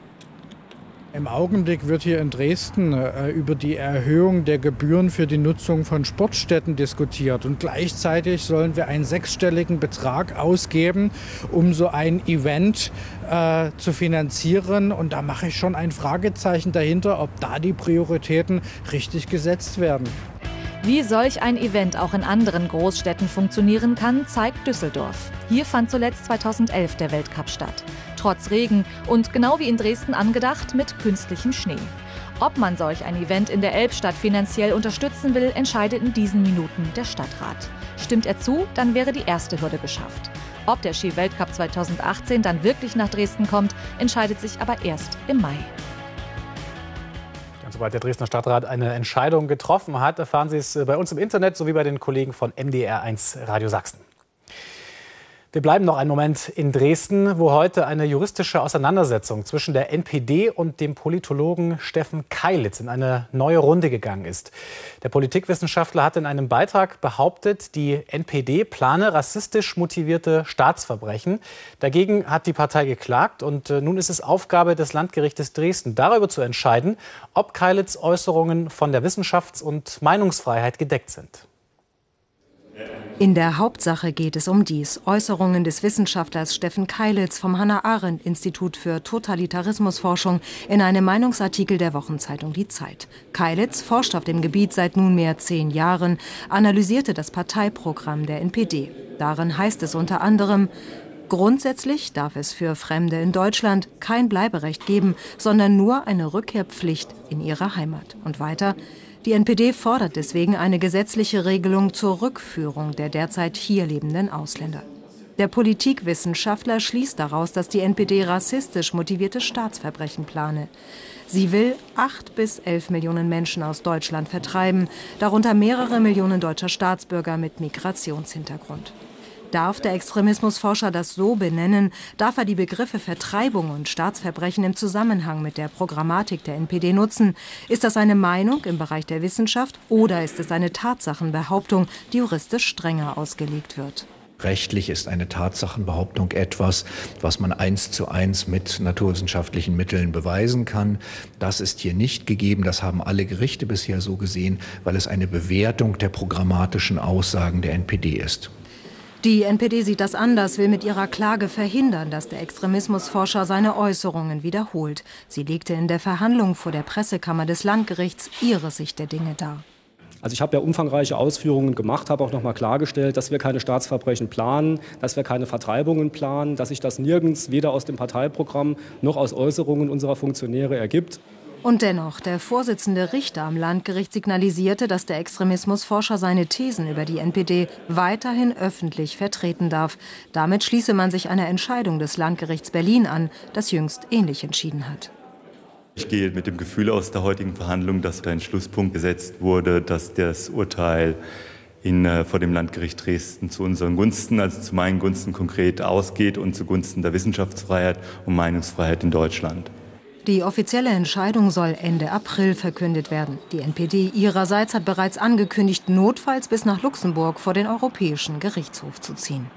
Im Augenblick wird hier in Dresden äh, über die Erhöhung der Gebühren für die Nutzung von Sportstätten diskutiert. Und gleichzeitig sollen wir einen sechsstelligen Betrag ausgeben, um so ein Event äh, zu finanzieren. Und da mache ich schon ein Fragezeichen dahinter, ob da die Prioritäten richtig gesetzt werden. Wie solch ein Event auch in anderen Großstädten funktionieren kann, zeigt Düsseldorf. Hier fand zuletzt zweitausendelf der Weltcup statt. Trotz Regen und genau wie in Dresden angedacht mit künstlichem Schnee. Ob man solch ein Event in der Elbstadt finanziell unterstützen will, entscheidet in diesen Minuten der Stadtrat. Stimmt er zu, dann wäre die erste Hürde geschafft. Ob der Ski-Weltcup zweitausendachtzehn dann wirklich nach Dresden kommt, entscheidet sich aber erst im Mai. Sobald der Dresdner Stadtrat eine Entscheidung getroffen hat, erfahren Sie es bei uns im Internet sowie bei den Kollegen von M D R eins Radio Sachsen. Wir bleiben noch einen Moment in Dresden, wo heute eine juristische Auseinandersetzung zwischen der N P D und dem Politologen Steffen Keilitz in eine neue Runde gegangen ist. Der Politikwissenschaftler hat in einem Beitrag behauptet, die N P D plane rassistisch motivierte Staatsverbrechen. Dagegen hat die Partei geklagt und nun ist es Aufgabe des Landgerichtes Dresden, darüber zu entscheiden, ob Keilitz' Äußerungen von der Wissenschafts- und Meinungsfreiheit gedeckt sind. In der Hauptsache geht es um dies. Äußerungen des Wissenschaftlers Steffen Keilitz vom Hannah-Arendt-Institut für Totalitarismusforschung in einem Meinungsartikel der Wochenzeitung Die Zeit. Keilitz forscht auf dem Gebiet seit nunmehr zehn Jahren, analysierte das Parteiprogramm der N P D. Darin heißt es unter anderem: Grundsätzlich darf es für Fremde in Deutschland kein Bleiberecht geben, sondern nur eine Rückkehrpflicht in ihre Heimat. Und weiter: Die N P D fordert deswegen eine gesetzliche Regelung zur Rückführung der derzeit hier lebenden Ausländer. Der Politikwissenschaftler schließt daraus, dass die N P D rassistisch motivierte Staatsverbrechen plane. Sie will acht bis elf Millionen Menschen aus Deutschland vertreiben, darunter mehrere Millionen deutscher Staatsbürger mit Migrationshintergrund. Darf der Extremismusforscher das so benennen, darf er die Begriffe Vertreibung und Staatsverbrechen im Zusammenhang mit der Programmatik der N P D nutzen? Ist das eine Meinung im Bereich der Wissenschaft oder ist es eine Tatsachenbehauptung, die juristisch strenger ausgelegt wird? Rechtlich ist eine Tatsachenbehauptung etwas, was man eins zu eins mit naturwissenschaftlichen Mitteln beweisen kann. Das ist hier nicht gegeben. Das haben alle Gerichte bisher so gesehen, weil es eine Bewertung der programmatischen Aussagen der N P D ist. Die N P D sieht das anders, will mit ihrer Klage verhindern, dass der Extremismusforscher seine Äußerungen wiederholt. Sie legte in der Verhandlung vor der Pressekammer des Landgerichts ihre Sicht der Dinge dar. Also ich habe ja umfangreiche Ausführungen gemacht, habe auch noch mal klargestellt, dass wir keine Staatsverbrechen planen, dass wir keine Vertreibungen planen, dass sich das nirgends weder aus dem Parteiprogramm noch aus Äußerungen unserer Funktionäre ergibt. Und dennoch, der Vorsitzende Richter am Landgericht signalisierte, dass der Extremismusforscher seine Thesen über die N P D weiterhin öffentlich vertreten darf. Damit schließe man sich einer Entscheidung des Landgerichts Berlin an, das jüngst ähnlich entschieden hat. Ich gehe mit dem Gefühl aus der heutigen Verhandlung, dass ein Schlusspunkt gesetzt wurde, dass das Urteil in, äh, vor dem Landgericht Dresden zu unseren Gunsten, also zu meinen Gunsten konkret ausgeht und zugunsten der Wissenschaftsfreiheit und Meinungsfreiheit in Deutschland. Die offizielle Entscheidung soll Ende April verkündet werden. Die N P D ihrerseits hat bereits angekündigt, notfalls bis nach Luxemburg vor den Europäischen Gerichtshof zu ziehen.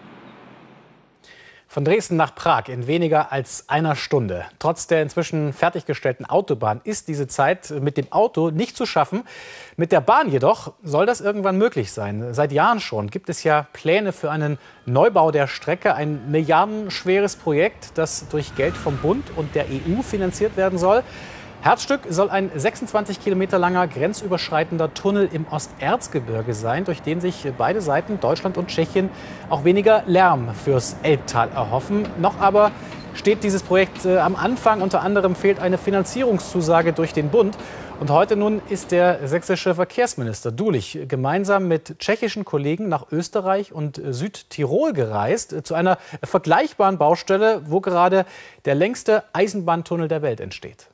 Von Dresden nach Prag in weniger als einer Stunde. Trotz der inzwischen fertiggestellten Autobahn ist diese Zeit mit dem Auto nicht zu schaffen. Mit der Bahn jedoch soll das irgendwann möglich sein. Seit Jahren schon gibt es ja Pläne für einen Neubau der Strecke. Ein milliardenschweres Projekt, das durch Geld vom Bund und der E U finanziert werden soll. Herzstück soll ein sechsundzwanzig Kilometer langer grenzüberschreitender Tunnel im Osterzgebirge sein, durch den sich beide Seiten, Deutschland und Tschechien, auch weniger Lärm fürs Elbtal erhoffen. Noch aber steht dieses Projekt äh, am Anfang. Unter anderem fehlt eine Finanzierungszusage durch den Bund. Und heute nun ist der sächsische Verkehrsminister Dulich gemeinsam mit tschechischen Kollegen nach Österreich und Südtirol gereist, äh, zu einer vergleichbaren Baustelle, wo gerade der längste Eisenbahntunnel der Welt entsteht.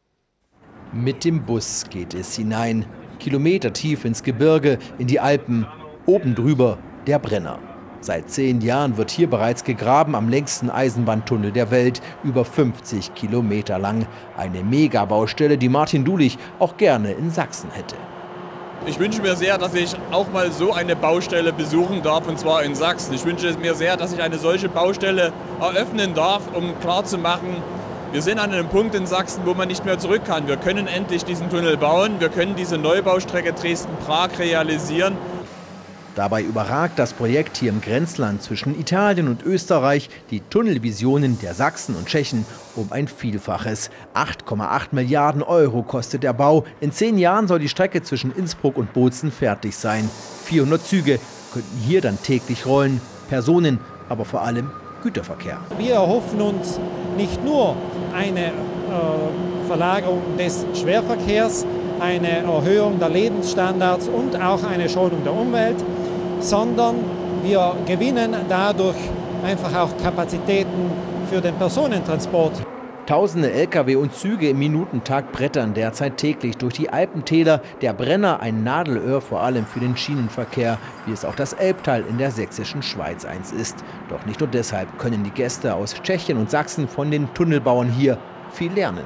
Mit dem Bus geht es hinein, kilometertief ins Gebirge, in die Alpen, oben drüber der Brenner. Seit zehn Jahren wird hier bereits gegraben am längsten Eisenbahntunnel der Welt, über fünfzig Kilometer lang. Eine Megabaustelle, die Martin Dulich auch gerne in Sachsen hätte. Ich wünsche mir sehr, dass ich auch mal so eine Baustelle besuchen darf, und zwar in Sachsen. Ich wünsche mir sehr, dass ich eine solche Baustelle eröffnen darf, um klarzumachen, wir sind an einem Punkt in Sachsen, wo man nicht mehr zurück kann. Wir können endlich diesen Tunnel bauen, wir können diese Neubaustrecke Dresden-Prag realisieren. Dabei überragt das Projekt hier im Grenzland zwischen Italien und Österreich die Tunnelvisionen der Sachsen und Tschechen um ein Vielfaches. acht Komma acht Milliarden Euro kostet der Bau. In zehn Jahren soll die Strecke zwischen Innsbruck und Bozen fertig sein. vierhundert Züge könnten hier dann täglich rollen, Personen, aber vor allem Güterverkehr. Wir erhoffen uns nicht nur eine äh, Verlagerung des Schwerverkehrs, eine Erhöhung der Lebensstandards und auch eine Schonung der Umwelt, sondern wir gewinnen dadurch einfach auch Kapazitäten für den Personentransport. Tausende L K W und Züge im Minutentakt brettern derzeit täglich durch die Alpentäler. Der Brenner ein Nadelöhr vor allem für den Schienenverkehr, wie es auch das Elbtal in der sächsischen Schweiz einst ist. Doch nicht nur deshalb können die Gäste aus Tschechien und Sachsen von den Tunnelbauern hier viel lernen.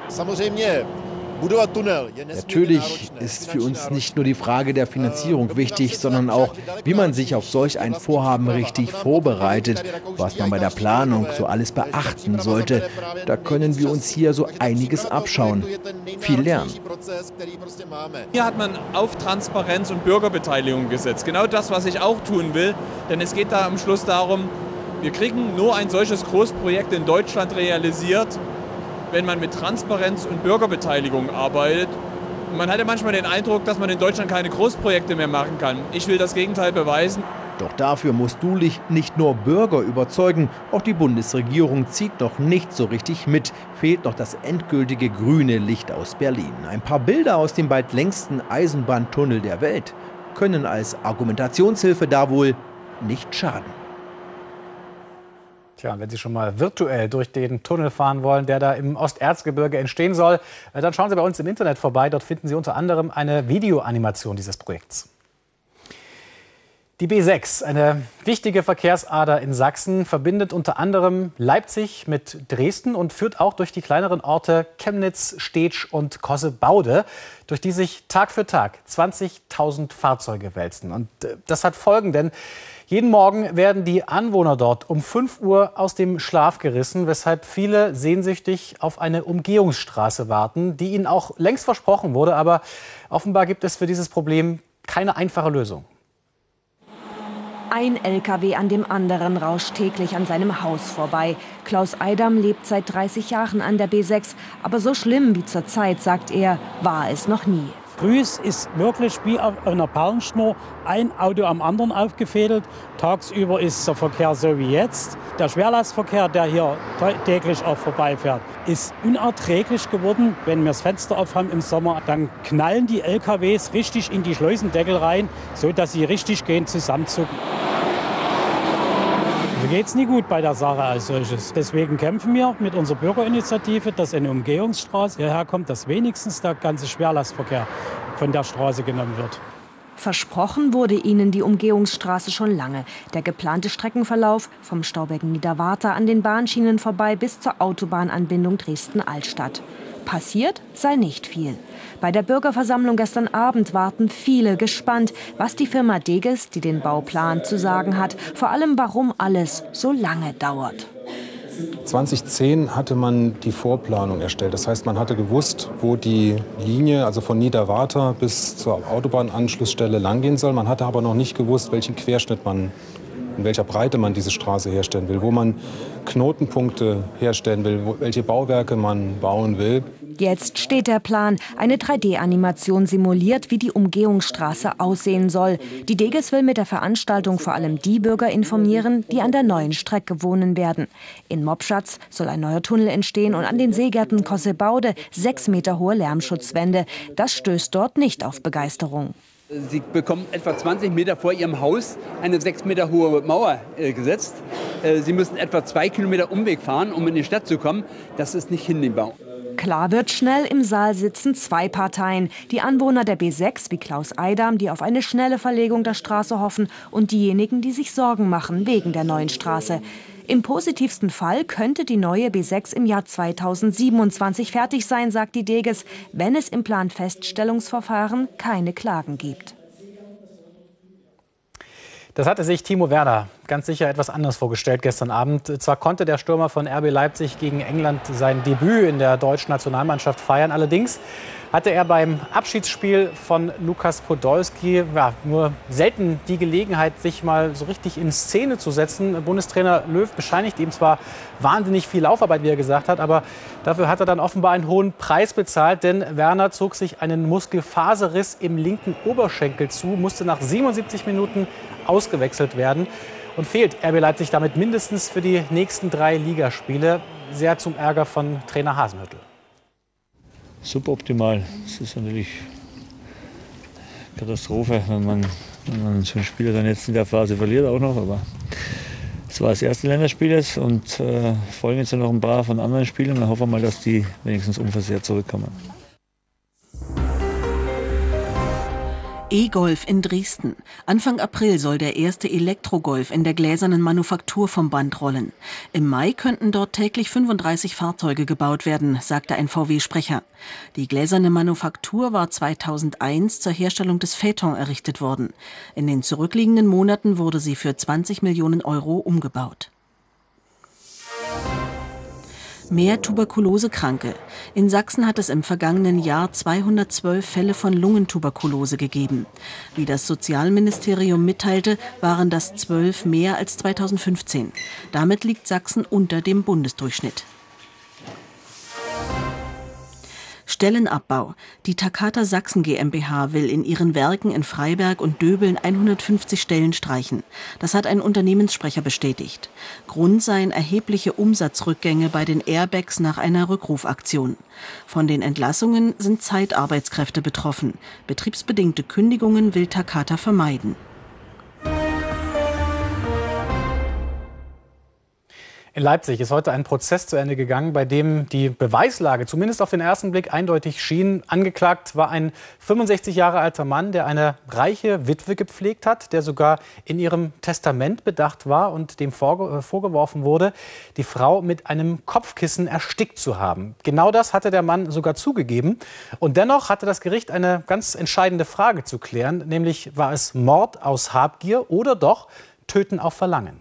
Natürlich ist für uns nicht nur die Frage der Finanzierung wichtig, sondern auch, wie man sich auf solch ein Vorhaben richtig vorbereitet, was man bei der Planung so alles beachten sollte. Da können wir uns hier so einiges abschauen, viel lernen. Hier hat man auf Transparenz und Bürgerbeteiligung gesetzt. Genau das, was ich auch tun will, denn es geht da am Schluss darum, wir kriegen nur ein solches Großprojekt in Deutschland realisiert, wenn man mit Transparenz und Bürgerbeteiligung arbeitet. Man hatte manchmal den Eindruck, dass man in Deutschland keine Großprojekte mehr machen kann. Ich will das Gegenteil beweisen. Doch dafür muss Dulich nicht nur Bürger überzeugen, auch die Bundesregierung zieht noch nicht so richtig mit. Fehlt noch das endgültige grüne Licht aus Berlin. Ein paar Bilder aus dem bald längsten Eisenbahntunnel der Welt können als Argumentationshilfe da wohl nicht schaden. Tja, und wenn Sie schon mal virtuell durch den Tunnel fahren wollen, der da im Osterzgebirge entstehen soll, dann schauen Sie bei uns im Internet vorbei. Dort finden Sie unter anderem eine Videoanimation dieses Projekts. Die B sechs, eine wichtige Verkehrsader in Sachsen, verbindet unter anderem Leipzig mit Dresden und führt auch durch die kleineren Orte Chemnitz, Stetsch und Kossebaude, durch die sich Tag für Tag zwanzigtausend Fahrzeuge wälzen. Und das hat Folgen, denn jeden Morgen werden die Anwohner dort um fünf Uhr aus dem Schlaf gerissen, weshalb viele sehnsüchtig auf eine Umgehungsstraße warten, die ihnen auch längst versprochen wurde. Aber offenbar gibt es für dieses Problem keine einfache Lösung. Ein L K W an dem anderen rauscht täglich an seinem Haus vorbei. Klaus Eidam lebt seit dreißig Jahren an der B sechs. Aber so schlimm wie zurzeit, sagt er, war es noch nie. Früh ist wirklich wie auf einer Perlenschnur ein Auto am anderen aufgefädelt. Tagsüber ist der Verkehr so wie jetzt. Der Schwerlastverkehr, der hier täglich auch vorbeifährt, ist unerträglich geworden. Wenn wir das Fenster aufhaben im Sommer, dann knallen die L K Ws richtig in die Schleusendeckel rein, sodass sie richtig gehen zusammenzucken. Mir geht es nie gut bei der Sache als solches. Deswegen kämpfen wir mit unserer Bürgerinitiative, dass eine Umgehungsstraße hierher kommt, dass wenigstens der ganze Schwerlastverkehr von der Straße genommen wird. Versprochen wurde ihnen die Umgehungsstraße schon lange. Der geplante Streckenverlauf vom Staubecken Niederwarta an den Bahnschienen vorbei bis zur Autobahnanbindung Dresden-Altstadt. Passiert sei nicht viel. Bei der Bürgerversammlung gestern Abend warten viele gespannt, was die Firma Deges, die den Bau plant, zu sagen hat. Vor allem, warum alles so lange dauert. zweitausendzehn hatte man die Vorplanung erstellt. Das heißt, man hatte gewusst, wo die Linie, also von Niederwarta bis zur Autobahnanschlussstelle langgehen soll. Man hatte aber noch nicht gewusst, welchen Querschnitt man, in welcher Breite man diese Straße herstellen will, wo man Knotenpunkte herstellen will, wo, welche Bauwerke man bauen will. Jetzt steht der Plan. Eine drei D-Animation simuliert, wie die Umgehungsstraße aussehen soll. Die Deges will mit der Veranstaltung vor allem die Bürger informieren, die an der neuen Strecke wohnen werden. In Mopschatz soll ein neuer Tunnel entstehen und an den Seegärten Kossebaude sechs Meter hohe Lärmschutzwände. Das stößt dort nicht auf Begeisterung. Sie bekommen etwa zwanzig Meter vor Ihrem Haus eine sechs Meter hohe Mauer äh, gesetzt. Äh, Sie müssen etwa zwei Kilometer Umweg fahren, um in die Stadt zu kommen. Das ist nicht hinnehmbar. Klar wird schnell, im Saal sitzen zwei Parteien. Die Anwohner der B sechs, wie Klaus Eidam, die auf eine schnelle Verlegung der Straße hoffen, und diejenigen, die sich Sorgen machen wegen der neuen Straße. Im positivsten Fall könnte die neue B sechs im Jahr zweitausendsiebenundzwanzig fertig sein, sagt die Deges, wenn es im Planfeststellungsverfahren keine Klagen gibt. Das hatte sich Timo Werner ganz sicher etwas anders vorgestellt gestern Abend. Zwar konnte der Stürmer von R B Leipzig gegen England sein Debüt in der deutschen Nationalmannschaft feiern. Allerdings hatte er beim Abschiedsspiel von Lukas Podolski ja, nur selten die Gelegenheit, sich mal so richtig in Szene zu setzen. Bundestrainer Löw bescheinigt ihm zwar wahnsinnig viel Laufarbeit, wie er gesagt hat, aber dafür hat er dann offenbar einen hohen Preis bezahlt, denn Werner zog sich einen Muskelfaserriss im linken Oberschenkel zu, musste nach siebenundsiebzig Minuten ausgewechselt werden und fehlt R B Leipzig damit mindestens für die nächsten drei Ligaspiele, sehr zum Ärger von Trainer Hasenhüttl. Suboptimal. Es ist natürlich Katastrophe, wenn man, wenn man so einen Spieler dann jetzt in der Phase verliert auch noch. Aber es war das erste Länderspiel jetzt und äh, folgen jetzt noch ein paar von anderen Spielen. Dann hoffen wir mal, dass die wenigstens unversehrt zurückkommen. E-Golf in Dresden. Anfang April soll der erste Elektrogolf in der gläsernen Manufaktur vom Band rollen. Im Mai könnten dort täglich fünfunddreißig Fahrzeuge gebaut werden, sagte ein V W-Sprecher. Die gläserne Manufaktur war zweitausendeins zur Herstellung des Phaeton errichtet worden. In den zurückliegenden Monaten wurde sie für zwanzig Millionen Euro umgebaut. Mehr Tuberkulosekranke. In Sachsen hat es im vergangenen Jahr zweihundertzwölf Fälle von Lungentuberkulose gegeben. Wie das Sozialministerium mitteilte, waren das zwölf mehr als zweitausendfünfzehn. Damit liegt Sachsen unter dem Bundesdurchschnitt. Stellenabbau. Die Takata Sachsen GmbH will in ihren Werken in Freiberg und Döbeln hundertfünfzig Stellen streichen. Das hat ein Unternehmenssprecher bestätigt. Grund seien erhebliche Umsatzrückgänge bei den Airbags nach einer Rückrufaktion. Von den Entlassungen sind Zeitarbeitskräfte betroffen. Betriebsbedingte Kündigungen will Takata vermeiden. In Leipzig ist heute ein Prozess zu Ende gegangen, bei dem die Beweislage zumindest auf den ersten Blick eindeutig schien. Angeklagt war ein fünfundsechzig Jahre alter Mann, der eine reiche Witwe gepflegt hat, der sogar in ihrem Testament bedacht war und dem vorge- vorgeworfen wurde, die Frau mit einem Kopfkissen erstickt zu haben. Genau das hatte der Mann sogar zugegeben. Und dennoch hatte das Gericht eine ganz entscheidende Frage zu klären, nämlich war es Mord aus Habgier oder doch Töten auf Verlangen?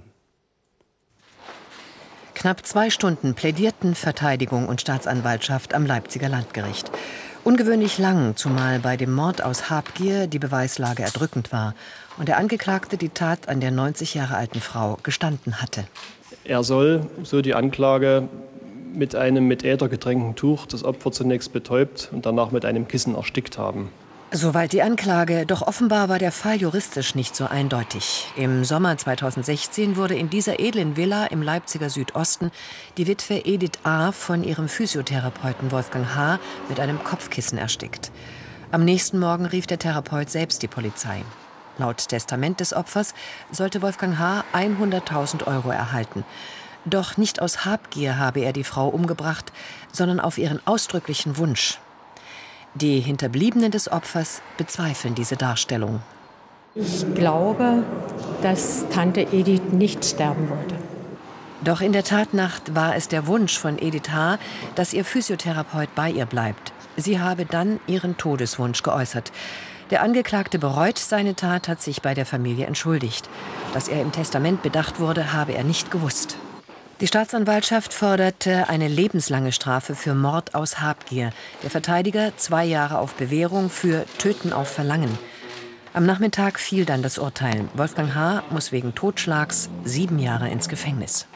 Knapp zwei Stunden plädierten Verteidigung und Staatsanwaltschaft am Leipziger Landgericht. Ungewöhnlich lang, zumal bei dem Mord aus Habgier die Beweislage erdrückend war und der Angeklagte die Tat an der neunzig Jahre alten Frau gestanden hatte. Er soll, so die Anklage, mit einem mit Äther getränkten Tuch das Opfer zunächst betäubt und danach mit einem Kissen erstickt haben. Soweit die Anklage, doch offenbar war der Fall juristisch nicht so eindeutig. Im Sommer zweitausendsechzehn wurde in dieser edlen Villa im Leipziger Südosten die Witwe Edith A. von ihrem Physiotherapeuten Wolfgang H. mit einem Kopfkissen erstickt. Am nächsten Morgen rief der Therapeut selbst die Polizei. Laut Testament des Opfers sollte Wolfgang H. hunderttausend Euro erhalten. Doch nicht aus Habgier habe er die Frau umgebracht, sondern auf ihren ausdrücklichen Wunsch. Die Hinterbliebenen des Opfers bezweifeln diese Darstellung. Ich glaube, dass Tante Edith nicht sterben wollte. Doch in der Tatnacht war es der Wunsch von Edith H., dass ihr Physiotherapeut bei ihr bleibt. Sie habe dann ihren Todeswunsch geäußert. Der Angeklagte bereut seine Tat, hat sich bei der Familie entschuldigt. Dass er im Testament bedacht wurde, habe er nicht gewusst. Die Staatsanwaltschaft forderte eine lebenslange Strafe für Mord aus Habgier. Der Verteidiger zwei Jahre auf Bewährung für Töten auf Verlangen. Am Nachmittag fiel dann das Urteil. Wolfgang H. muss wegen Totschlags sieben Jahre ins Gefängnis.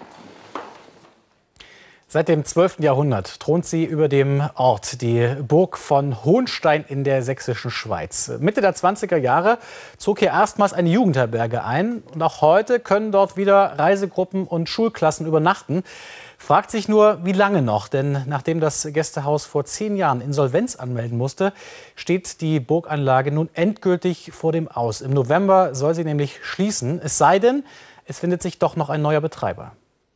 Seit dem zwölften Jahrhundert thront sie über dem Ort, die Burg von Hohnstein in der sächsischen Schweiz. Mitte der zwanziger Jahre zog hier erstmals eine Jugendherberge ein. Und auch heute können dort wieder Reisegruppen und Schulklassen übernachten. Fragt sich nur, wie lange noch? Denn nachdem das Gästehaus vor zehn Jahren Insolvenz anmelden musste, steht die Burganlage nun endgültig vor dem Aus. Im November soll sie nämlich schließen. Es sei denn, es findet sich doch noch ein neuer Betreiber.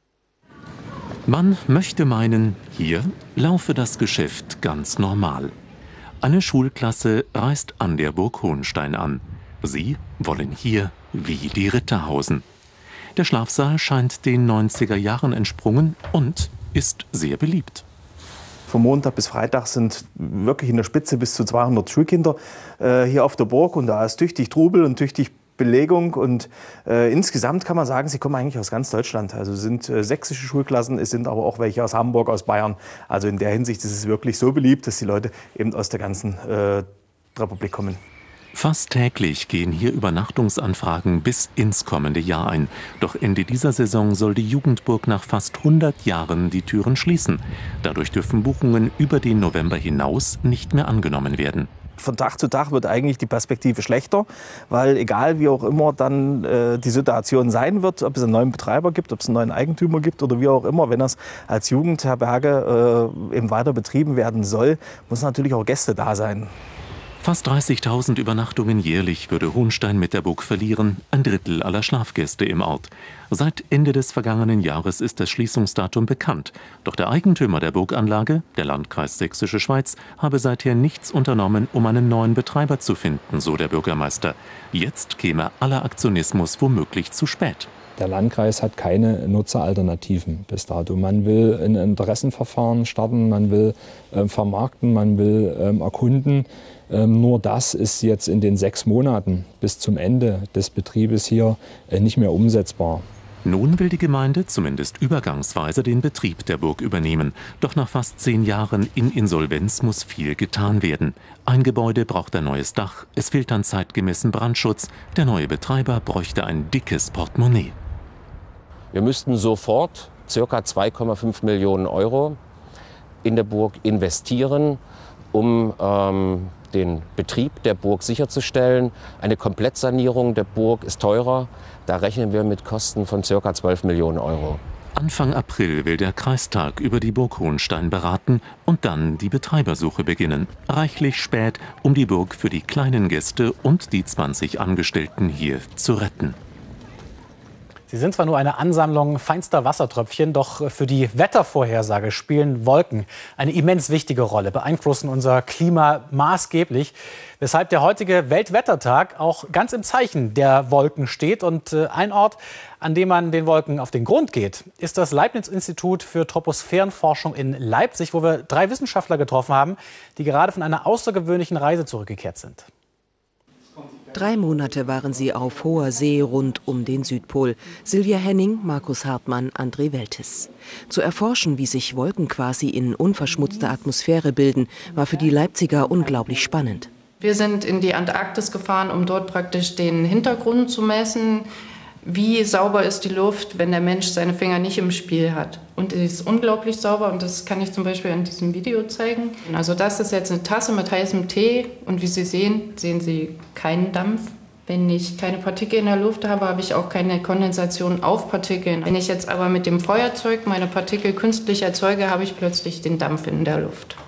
Man möchte meinen, hier laufe das Geschäft ganz normal. Eine Schulklasse reist an der Burg Hohnstein an. Sie wollen hier wie die Ritter hausen. Der Schlafsaal scheint den neunziger Jahren entsprungen und ist sehr beliebt. Von Montag bis Freitag sind wirklich in der Spitze bis zu zweihundert Schulkinder äh, hier auf der Burg. Und da ist tüchtig Trubel und tüchtig Belegung. Und äh, insgesamt kann man sagen, sie kommen eigentlich aus ganz Deutschland. Also es sind äh, sächsische Schulklassen, es sind aber auch welche aus Hamburg, aus Bayern. Also in der Hinsicht ist es wirklich so beliebt, dass die Leute eben aus der ganzen äh, Republik kommen. Fast täglich gehen hier Übernachtungsanfragen bis ins kommende Jahr ein. Doch Ende dieser Saison soll die Jugendburg nach fast hundert Jahren die Türen schließen. Dadurch dürfen Buchungen über den November hinaus nicht mehr angenommen werden. Von Tag zu Tag wird eigentlich die Perspektive schlechter, weil egal wie auch immer dann äh, die Situation sein wird, ob es einen neuen Betreiber gibt, ob es einen neuen Eigentümer gibt oder wie auch immer, wenn das als Jugendherberge äh, eben weiter betrieben werden soll, muss natürlich auch Gäste da sein. Fast dreißigtausend Übernachtungen jährlich würde Hohnstein mit der Burg verlieren, ein Drittel aller Schlafgäste im Ort. Seit Ende des vergangenen Jahres ist das Schließungsdatum bekannt. Doch der Eigentümer der Burganlage, der Landkreis Sächsische Schweiz, habe seither nichts unternommen, um einen neuen Betreiber zu finden, so der Bürgermeister. Jetzt käme aller Aktionismus womöglich zu spät. Der Landkreis hat keine Nutzeralternativen bis dato. Man will ein Interessenverfahren starten, man will äh, vermarkten, man will ähm, erkunden. Ähm, nur das ist jetzt in den sechs Monaten bis zum Ende des Betriebes hier äh, nicht mehr umsetzbar. Nun will die Gemeinde zumindest übergangsweise den Betrieb der Burg übernehmen. Doch nach fast zehn Jahren in Insolvenz muss viel getan werden. Ein Gebäude braucht ein neues Dach, es fehlt an zeitgemäßen Brandschutz. Der neue Betreiber bräuchte ein dickes Portemonnaie. Wir müssten sofort ca. zwei Komma fünf Millionen Euro in der Burg investieren, um ähm, den Betrieb der Burg sicherzustellen. Eine Komplettsanierung der Burg ist teurer. Da rechnen wir mit Kosten von ca. zwölf Millionen Euro. Anfang April will der Kreistag über die Burg Hohnstein beraten und dann die Betreibersuche beginnen. Reichlich spät, um die Burg für die kleinen Gäste und die zwanzig Angestellten hier zu retten. Sie sind zwar nur eine Ansammlung feinster Wassertröpfchen, doch für die Wettervorhersage spielen Wolken eine immens wichtige Rolle, beeinflussen unser Klima maßgeblich, weshalb der heutige Weltwettertag auch ganz im Zeichen der Wolken steht. Und ein Ort, an dem man den Wolken auf den Grund geht, ist das Leibniz-Institut für Troposphärenforschung in Leipzig, wo wir drei Wissenschaftler getroffen haben, die gerade von einer außergewöhnlichen Reise zurückgekehrt sind. Drei Monate waren sie auf hoher See rund um den Südpol. Silvia Henning, Markus Hartmann, André Weltes. Zu erforschen, wie sich Wolken quasi in unverschmutzter Atmosphäre bilden, war für die Leipziger unglaublich spannend. Wir sind in die Antarktis gefahren, um dort praktisch den Hintergrund zu messen. Wie sauber ist die Luft, wenn der Mensch seine Finger nicht im Spiel hat? Und die ist unglaublich sauber und das kann ich zum Beispiel in diesem Video zeigen. Also das ist jetzt eine Tasse mit heißem Tee und wie Sie sehen, sehen Sie keinen Dampf. Wenn ich keine Partikel in der Luft habe, habe ich auch keine Kondensation auf Partikeln. Wenn ich jetzt aber mit dem Feuerzeug meine Partikel künstlich erzeuge, habe ich plötzlich den Dampf in der Luft.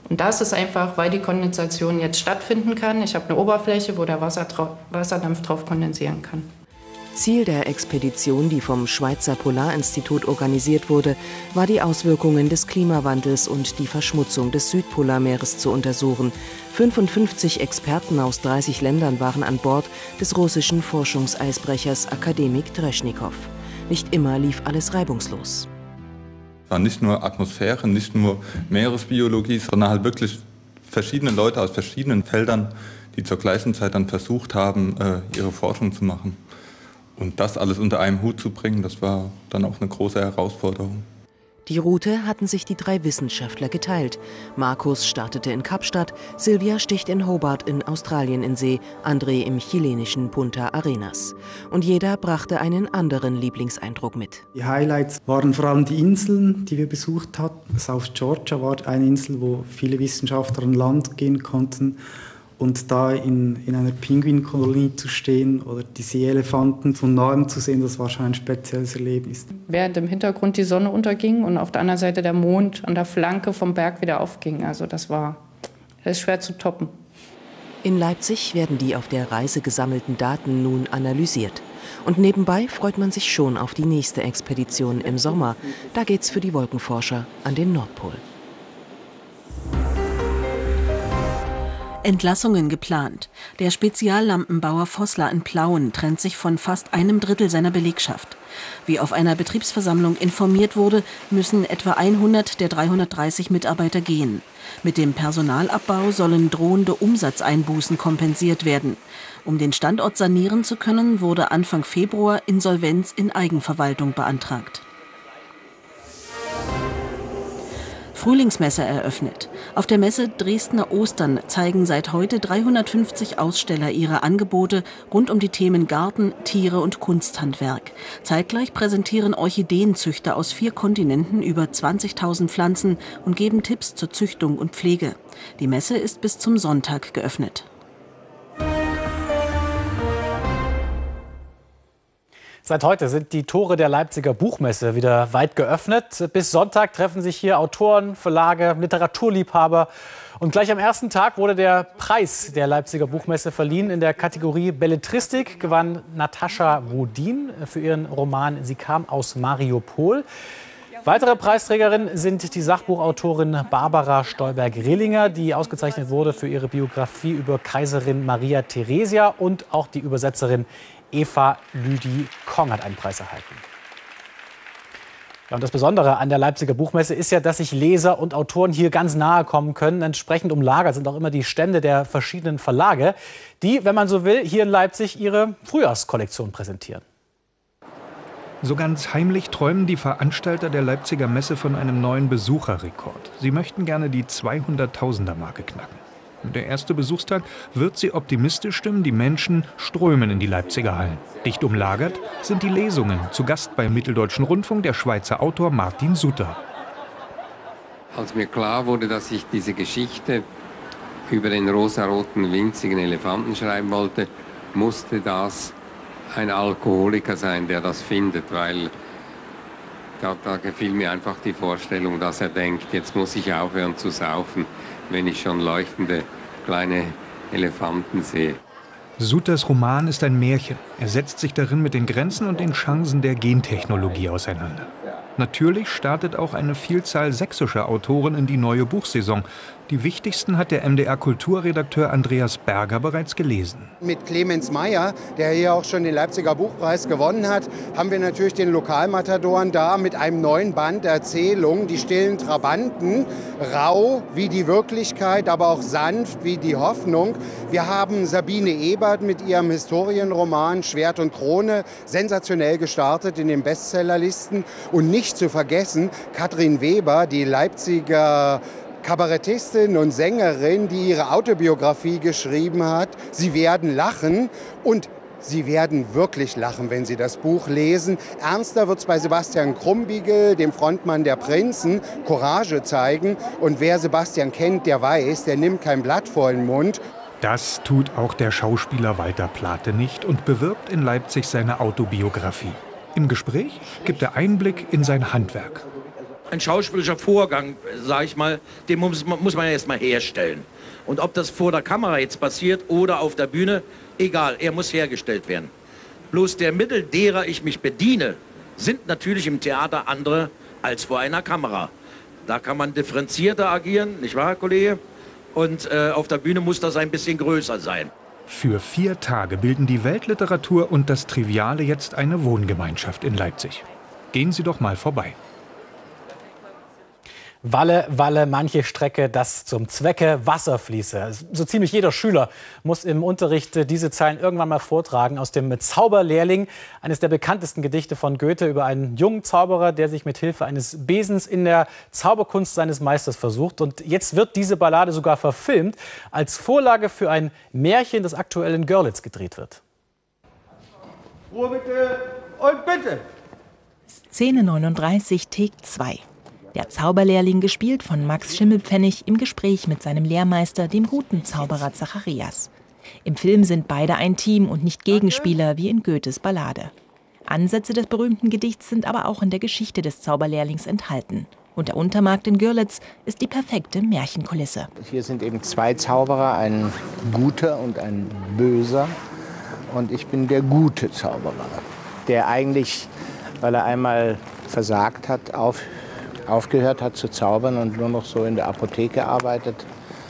Und das ist einfach, weil die Kondensation jetzt stattfinden kann. Ich habe eine Oberfläche, wo der Wasser drau- Wasserdampf drauf kondensieren kann. Ziel der Expedition, die vom Schweizer Polarinstitut organisiert wurde, war, die Auswirkungen des Klimawandels und die Verschmutzung des Südpolarmeeres zu untersuchen. fünfundfünfzig Experten aus dreißig Ländern waren an Bord des russischen Forschungseisbrechers Akademik Dreschnikow. Nicht immer lief alles reibungslos. Es war nicht nur Atmosphäre, nicht nur Meeresbiologie, sondern halt wirklich verschiedene Leute aus verschiedenen Feldern, die zur gleichen Zeit dann versucht haben, ihre Forschung zu machen. Und das alles unter einem Hut zu bringen, das war dann auch eine große Herausforderung. Die Route hatten sich die drei Wissenschaftler geteilt. Markus startete in Kapstadt, Silvia sticht in Hobart in Australien in See, André im chilenischen Punta Arenas. Und jeder brachte einen anderen Lieblingseindruck mit. Die Highlights waren vor allem die Inseln, die wir besucht hatten. South Georgia war eine Insel, wo viele Wissenschaftler an Land gehen konnten. Und da in, in einer Pinguinkolonie zu stehen oder die Seeelefanten von nahem zu sehen, das war schon ein spezielles Erlebnis. Während im Hintergrund die Sonne unterging und auf der anderen Seite der Mond an der Flanke vom Berg wieder aufging. Also das war das ist schwer zu toppen. In Leipzig werden die auf der Reise gesammelten Daten nun analysiert. Und nebenbei freut man sich schon auf die nächste Expedition im Sommer. Da geht's für die Wolkenforscher an den Nordpol. Entlassungen geplant. Der Speziallampenbauer Vossler in Plauen trennt sich von fast einem Drittel seiner Belegschaft. Wie auf einer Betriebsversammlung informiert wurde, müssen etwa hundert der dreihundertdreißig Mitarbeiter gehen. Mit dem Personalabbau sollen drohende Umsatzeinbußen kompensiert werden. Um den Standort sanieren zu können, wurde Anfang Februar Insolvenz in Eigenverwaltung beantragt. Frühlingsmesse eröffnet. Auf der Messe Dresdner Ostern zeigen seit heute dreihundertfünfzig Aussteller ihre Angebote rund um die Themen Garten, Tiere und Kunsthandwerk. Zeitgleich präsentieren Orchideenzüchter aus vier Kontinenten über zwanzigtausend Pflanzen und geben Tipps zur Züchtung und Pflege. Die Messe ist bis zum Sonntag geöffnet. Seit heute sind die Tore der Leipziger Buchmesse wieder weit geöffnet. Bis Sonntag treffen sich hier Autoren, Verlage, Literaturliebhaber. Und gleich am ersten Tag wurde der Preis der Leipziger Buchmesse verliehen. In der Kategorie Belletristik gewann Natascha Wodin für ihren Roman Sie kam aus Mariupol. Weitere Preisträgerinnen sind die Sachbuchautorin Barbara Stolberg-Rehlinger, die ausgezeichnet wurde für ihre Biografie über Kaiserin Maria Theresia, und auch die Übersetzerin Eva Lüdi Kong hat einen Preis erhalten. Ja, und das Besondere an der Leipziger Buchmesse ist ja, dass sich Leser und Autoren hier ganz nahe kommen können. Entsprechend umlagert sind auch immer die Stände der verschiedenen Verlage, die, wenn man so will, hier in Leipzig ihre Frühjahrskollektion präsentieren. So ganz heimlich träumen die Veranstalter der Leipziger Messe von einem neuen Besucherrekord. Sie möchten gerne die zweihunderttausender-Marke knacken. Der erste Besuchstag wird sie optimistisch stimmen. Die Menschen strömen in die Leipziger Hallen. Dicht umlagert sind die Lesungen. Zu Gast beim Mitteldeutschen Rundfunk der Schweizer Autor Martin Sutter. Als mir klar wurde, dass ich diese Geschichte über den rosaroten winzigen Elefanten schreiben wollte, musste das ein Alkoholiker sein, der das findet, weil da, da gefiel mir einfach die Vorstellung, dass er denkt, jetzt muss ich aufhören zu saufen, wenn ich schon leuchtende kleine Elefanten sehe. Sutters Roman ist ein Märchen. Er setzt sich darin mit den Grenzen und den Chancen der Gentechnologie auseinander. Natürlich startet auch eine Vielzahl sächsischer Autoren in die neue Buchsaison. Die wichtigsten hat der M D R-Kulturredakteur Andreas Berger bereits gelesen. Mit Clemens Meyer, der hier auch schon den Leipziger Buchpreis gewonnen hat, haben wir natürlich den Lokalmatadoren da mit einem neuen Band Erzählung, die stillen Trabanten, rau wie die Wirklichkeit, aber auch sanft wie die Hoffnung. Wir haben Sabine Ebert mit ihrem Historienroman Schwert und Krone sensationell gestartet in den Bestsellerlisten. Und nicht zu vergessen Katrin Weber, die Leipziger Kabarettistin und Sängerin, die ihre Autobiografie geschrieben hat. Sie werden lachen und Sie werden wirklich lachen, wenn Sie das Buch lesen. Ernster wird es bei Sebastian Krumbiegel, dem Frontmann der Prinzen, Courage zeigen. Und wer Sebastian kennt, der weiß, der nimmt kein Blatt vor den Mund. Das tut auch der Schauspieler Walter Plate nicht und bewirbt in Leipzig seine Autobiografie. Im Gespräch gibt er Einblick in sein Handwerk. Ein schauspielerischer Vorgang, sage ich mal, den muss, muss man erst mal herstellen. Und ob das vor der Kamera jetzt passiert oder auf der Bühne, egal, er muss hergestellt werden. Bloß der Mittel, derer ich mich bediene, sind natürlich im Theater andere als vor einer Kamera. Da kann man differenzierter agieren, nicht wahr, Kollege? Und äh, auf der Bühne muss das ein bisschen größer sein. Für vier Tage bilden die Weltliteratur und das Triviale jetzt eine Wohngemeinschaft in Leipzig. Gehen Sie doch mal vorbei. Walle, Walle, manche Strecke, das zum Zwecke Wasser fließe. So ziemlich jeder Schüler muss im Unterricht diese Zeilen irgendwann mal vortragen aus dem Zauberlehrling, eines der bekanntesten Gedichte von Goethe über einen jungen Zauberer, der sich mit Hilfe eines Besens in der Zauberkunst seines Meisters versucht. Und jetzt wird diese Ballade sogar verfilmt, als Vorlage für ein Märchen, das aktuell in Görlitz gedreht wird. Ruhe bitte und bitte! Szene neununddreißig, Take zwei. Der Zauberlehrling, gespielt von Max Schimmelpfennig, im Gespräch mit seinem Lehrmeister, dem guten Zauberer Zacharias. Im Film sind beide ein Team und nicht Gegenspieler wie in Goethes Ballade. Ansätze des berühmten Gedichts sind aber auch in der Geschichte des Zauberlehrlings enthalten. Und der Untermarkt in Görlitz ist die perfekte Märchenkulisse. Hier sind eben zwei Zauberer, ein guter und ein böser. Und ich bin der gute Zauberer, der eigentlich, weil er einmal versagt hat, auf aufgehört hat zu zaubern und nur noch so in der Apotheke arbeitet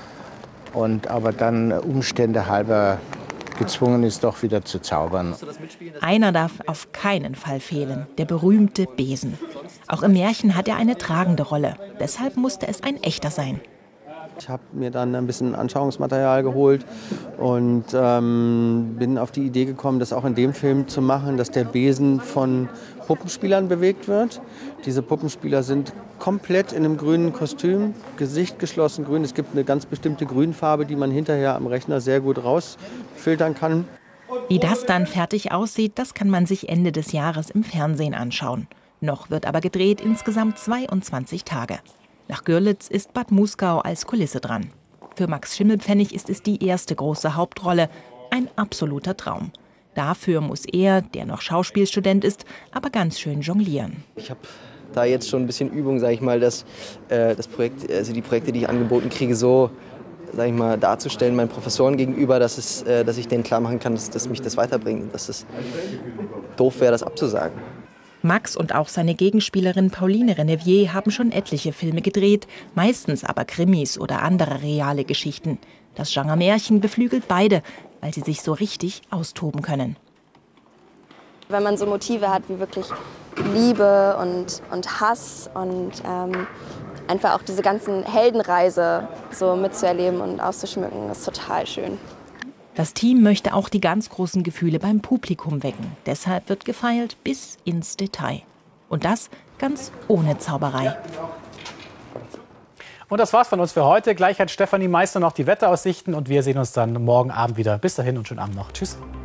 und aber dann Umstände halber gezwungen ist, doch wieder zu zaubern. Einer darf auf keinen Fall fehlen, der berühmte Besen. Auch im Märchen hat er eine tragende Rolle. Deshalb musste es ein echter sein. Ich habe mir dann ein bisschen Anschauungsmaterial geholt und ähm, bin auf die Idee gekommen, das auch in dem Film zu machen, dass der Besen von Puppenspielern bewegt wird. Diese Puppenspieler sind komplett in einem grünen Kostüm, Gesicht geschlossen grün. Es gibt eine ganz bestimmte Grünfarbe, die man hinterher am Rechner sehr gut rausfiltern kann. Wie das dann fertig aussieht, das kann man sich Ende des Jahres im Fernsehen anschauen. Noch wird aber gedreht insgesamt zweiundzwanzig Tage. Nach Görlitz ist Bad Muskau als Kulisse dran. Für Max Schimmelpfennig ist es die erste große Hauptrolle. Ein absoluter Traum. Dafür muss er, der noch Schauspielstudent ist, aber ganz schön jonglieren. Ich habe da jetzt schon ein bisschen Übung, sage ich mal, dass äh, das Projekt, also die Projekte, die ich angeboten kriege, so, sage ich mal, darzustellen meinen Professoren gegenüber, dass es, äh, dass ich denen klar machen kann, dass, dass mich das weiterbringt, dass es doof wäre, das abzusagen. Max und auch seine Gegenspielerin Pauline Renevier haben schon etliche Filme gedreht, meistens aber Krimis oder andere reale Geschichten. Das Genre Märchen beflügelt beide, weil sie sich so richtig austoben können. Wenn man so Motive hat wie wirklich Liebe und, und Hass und ähm, einfach auch diese ganzen Heldenreise so mitzuerleben und auszuschmücken, ist total schön. Das Team möchte auch die ganz großen Gefühle beim Publikum wecken. Deshalb wird gefeilt bis ins Detail. Und das ganz ohne Zauberei. Und das war's von uns für heute. Gleich hat Stefanie Meister noch die Wetteraussichten und wir sehen uns dann morgen Abend wieder. Bis dahin und schönen Abend noch. Tschüss.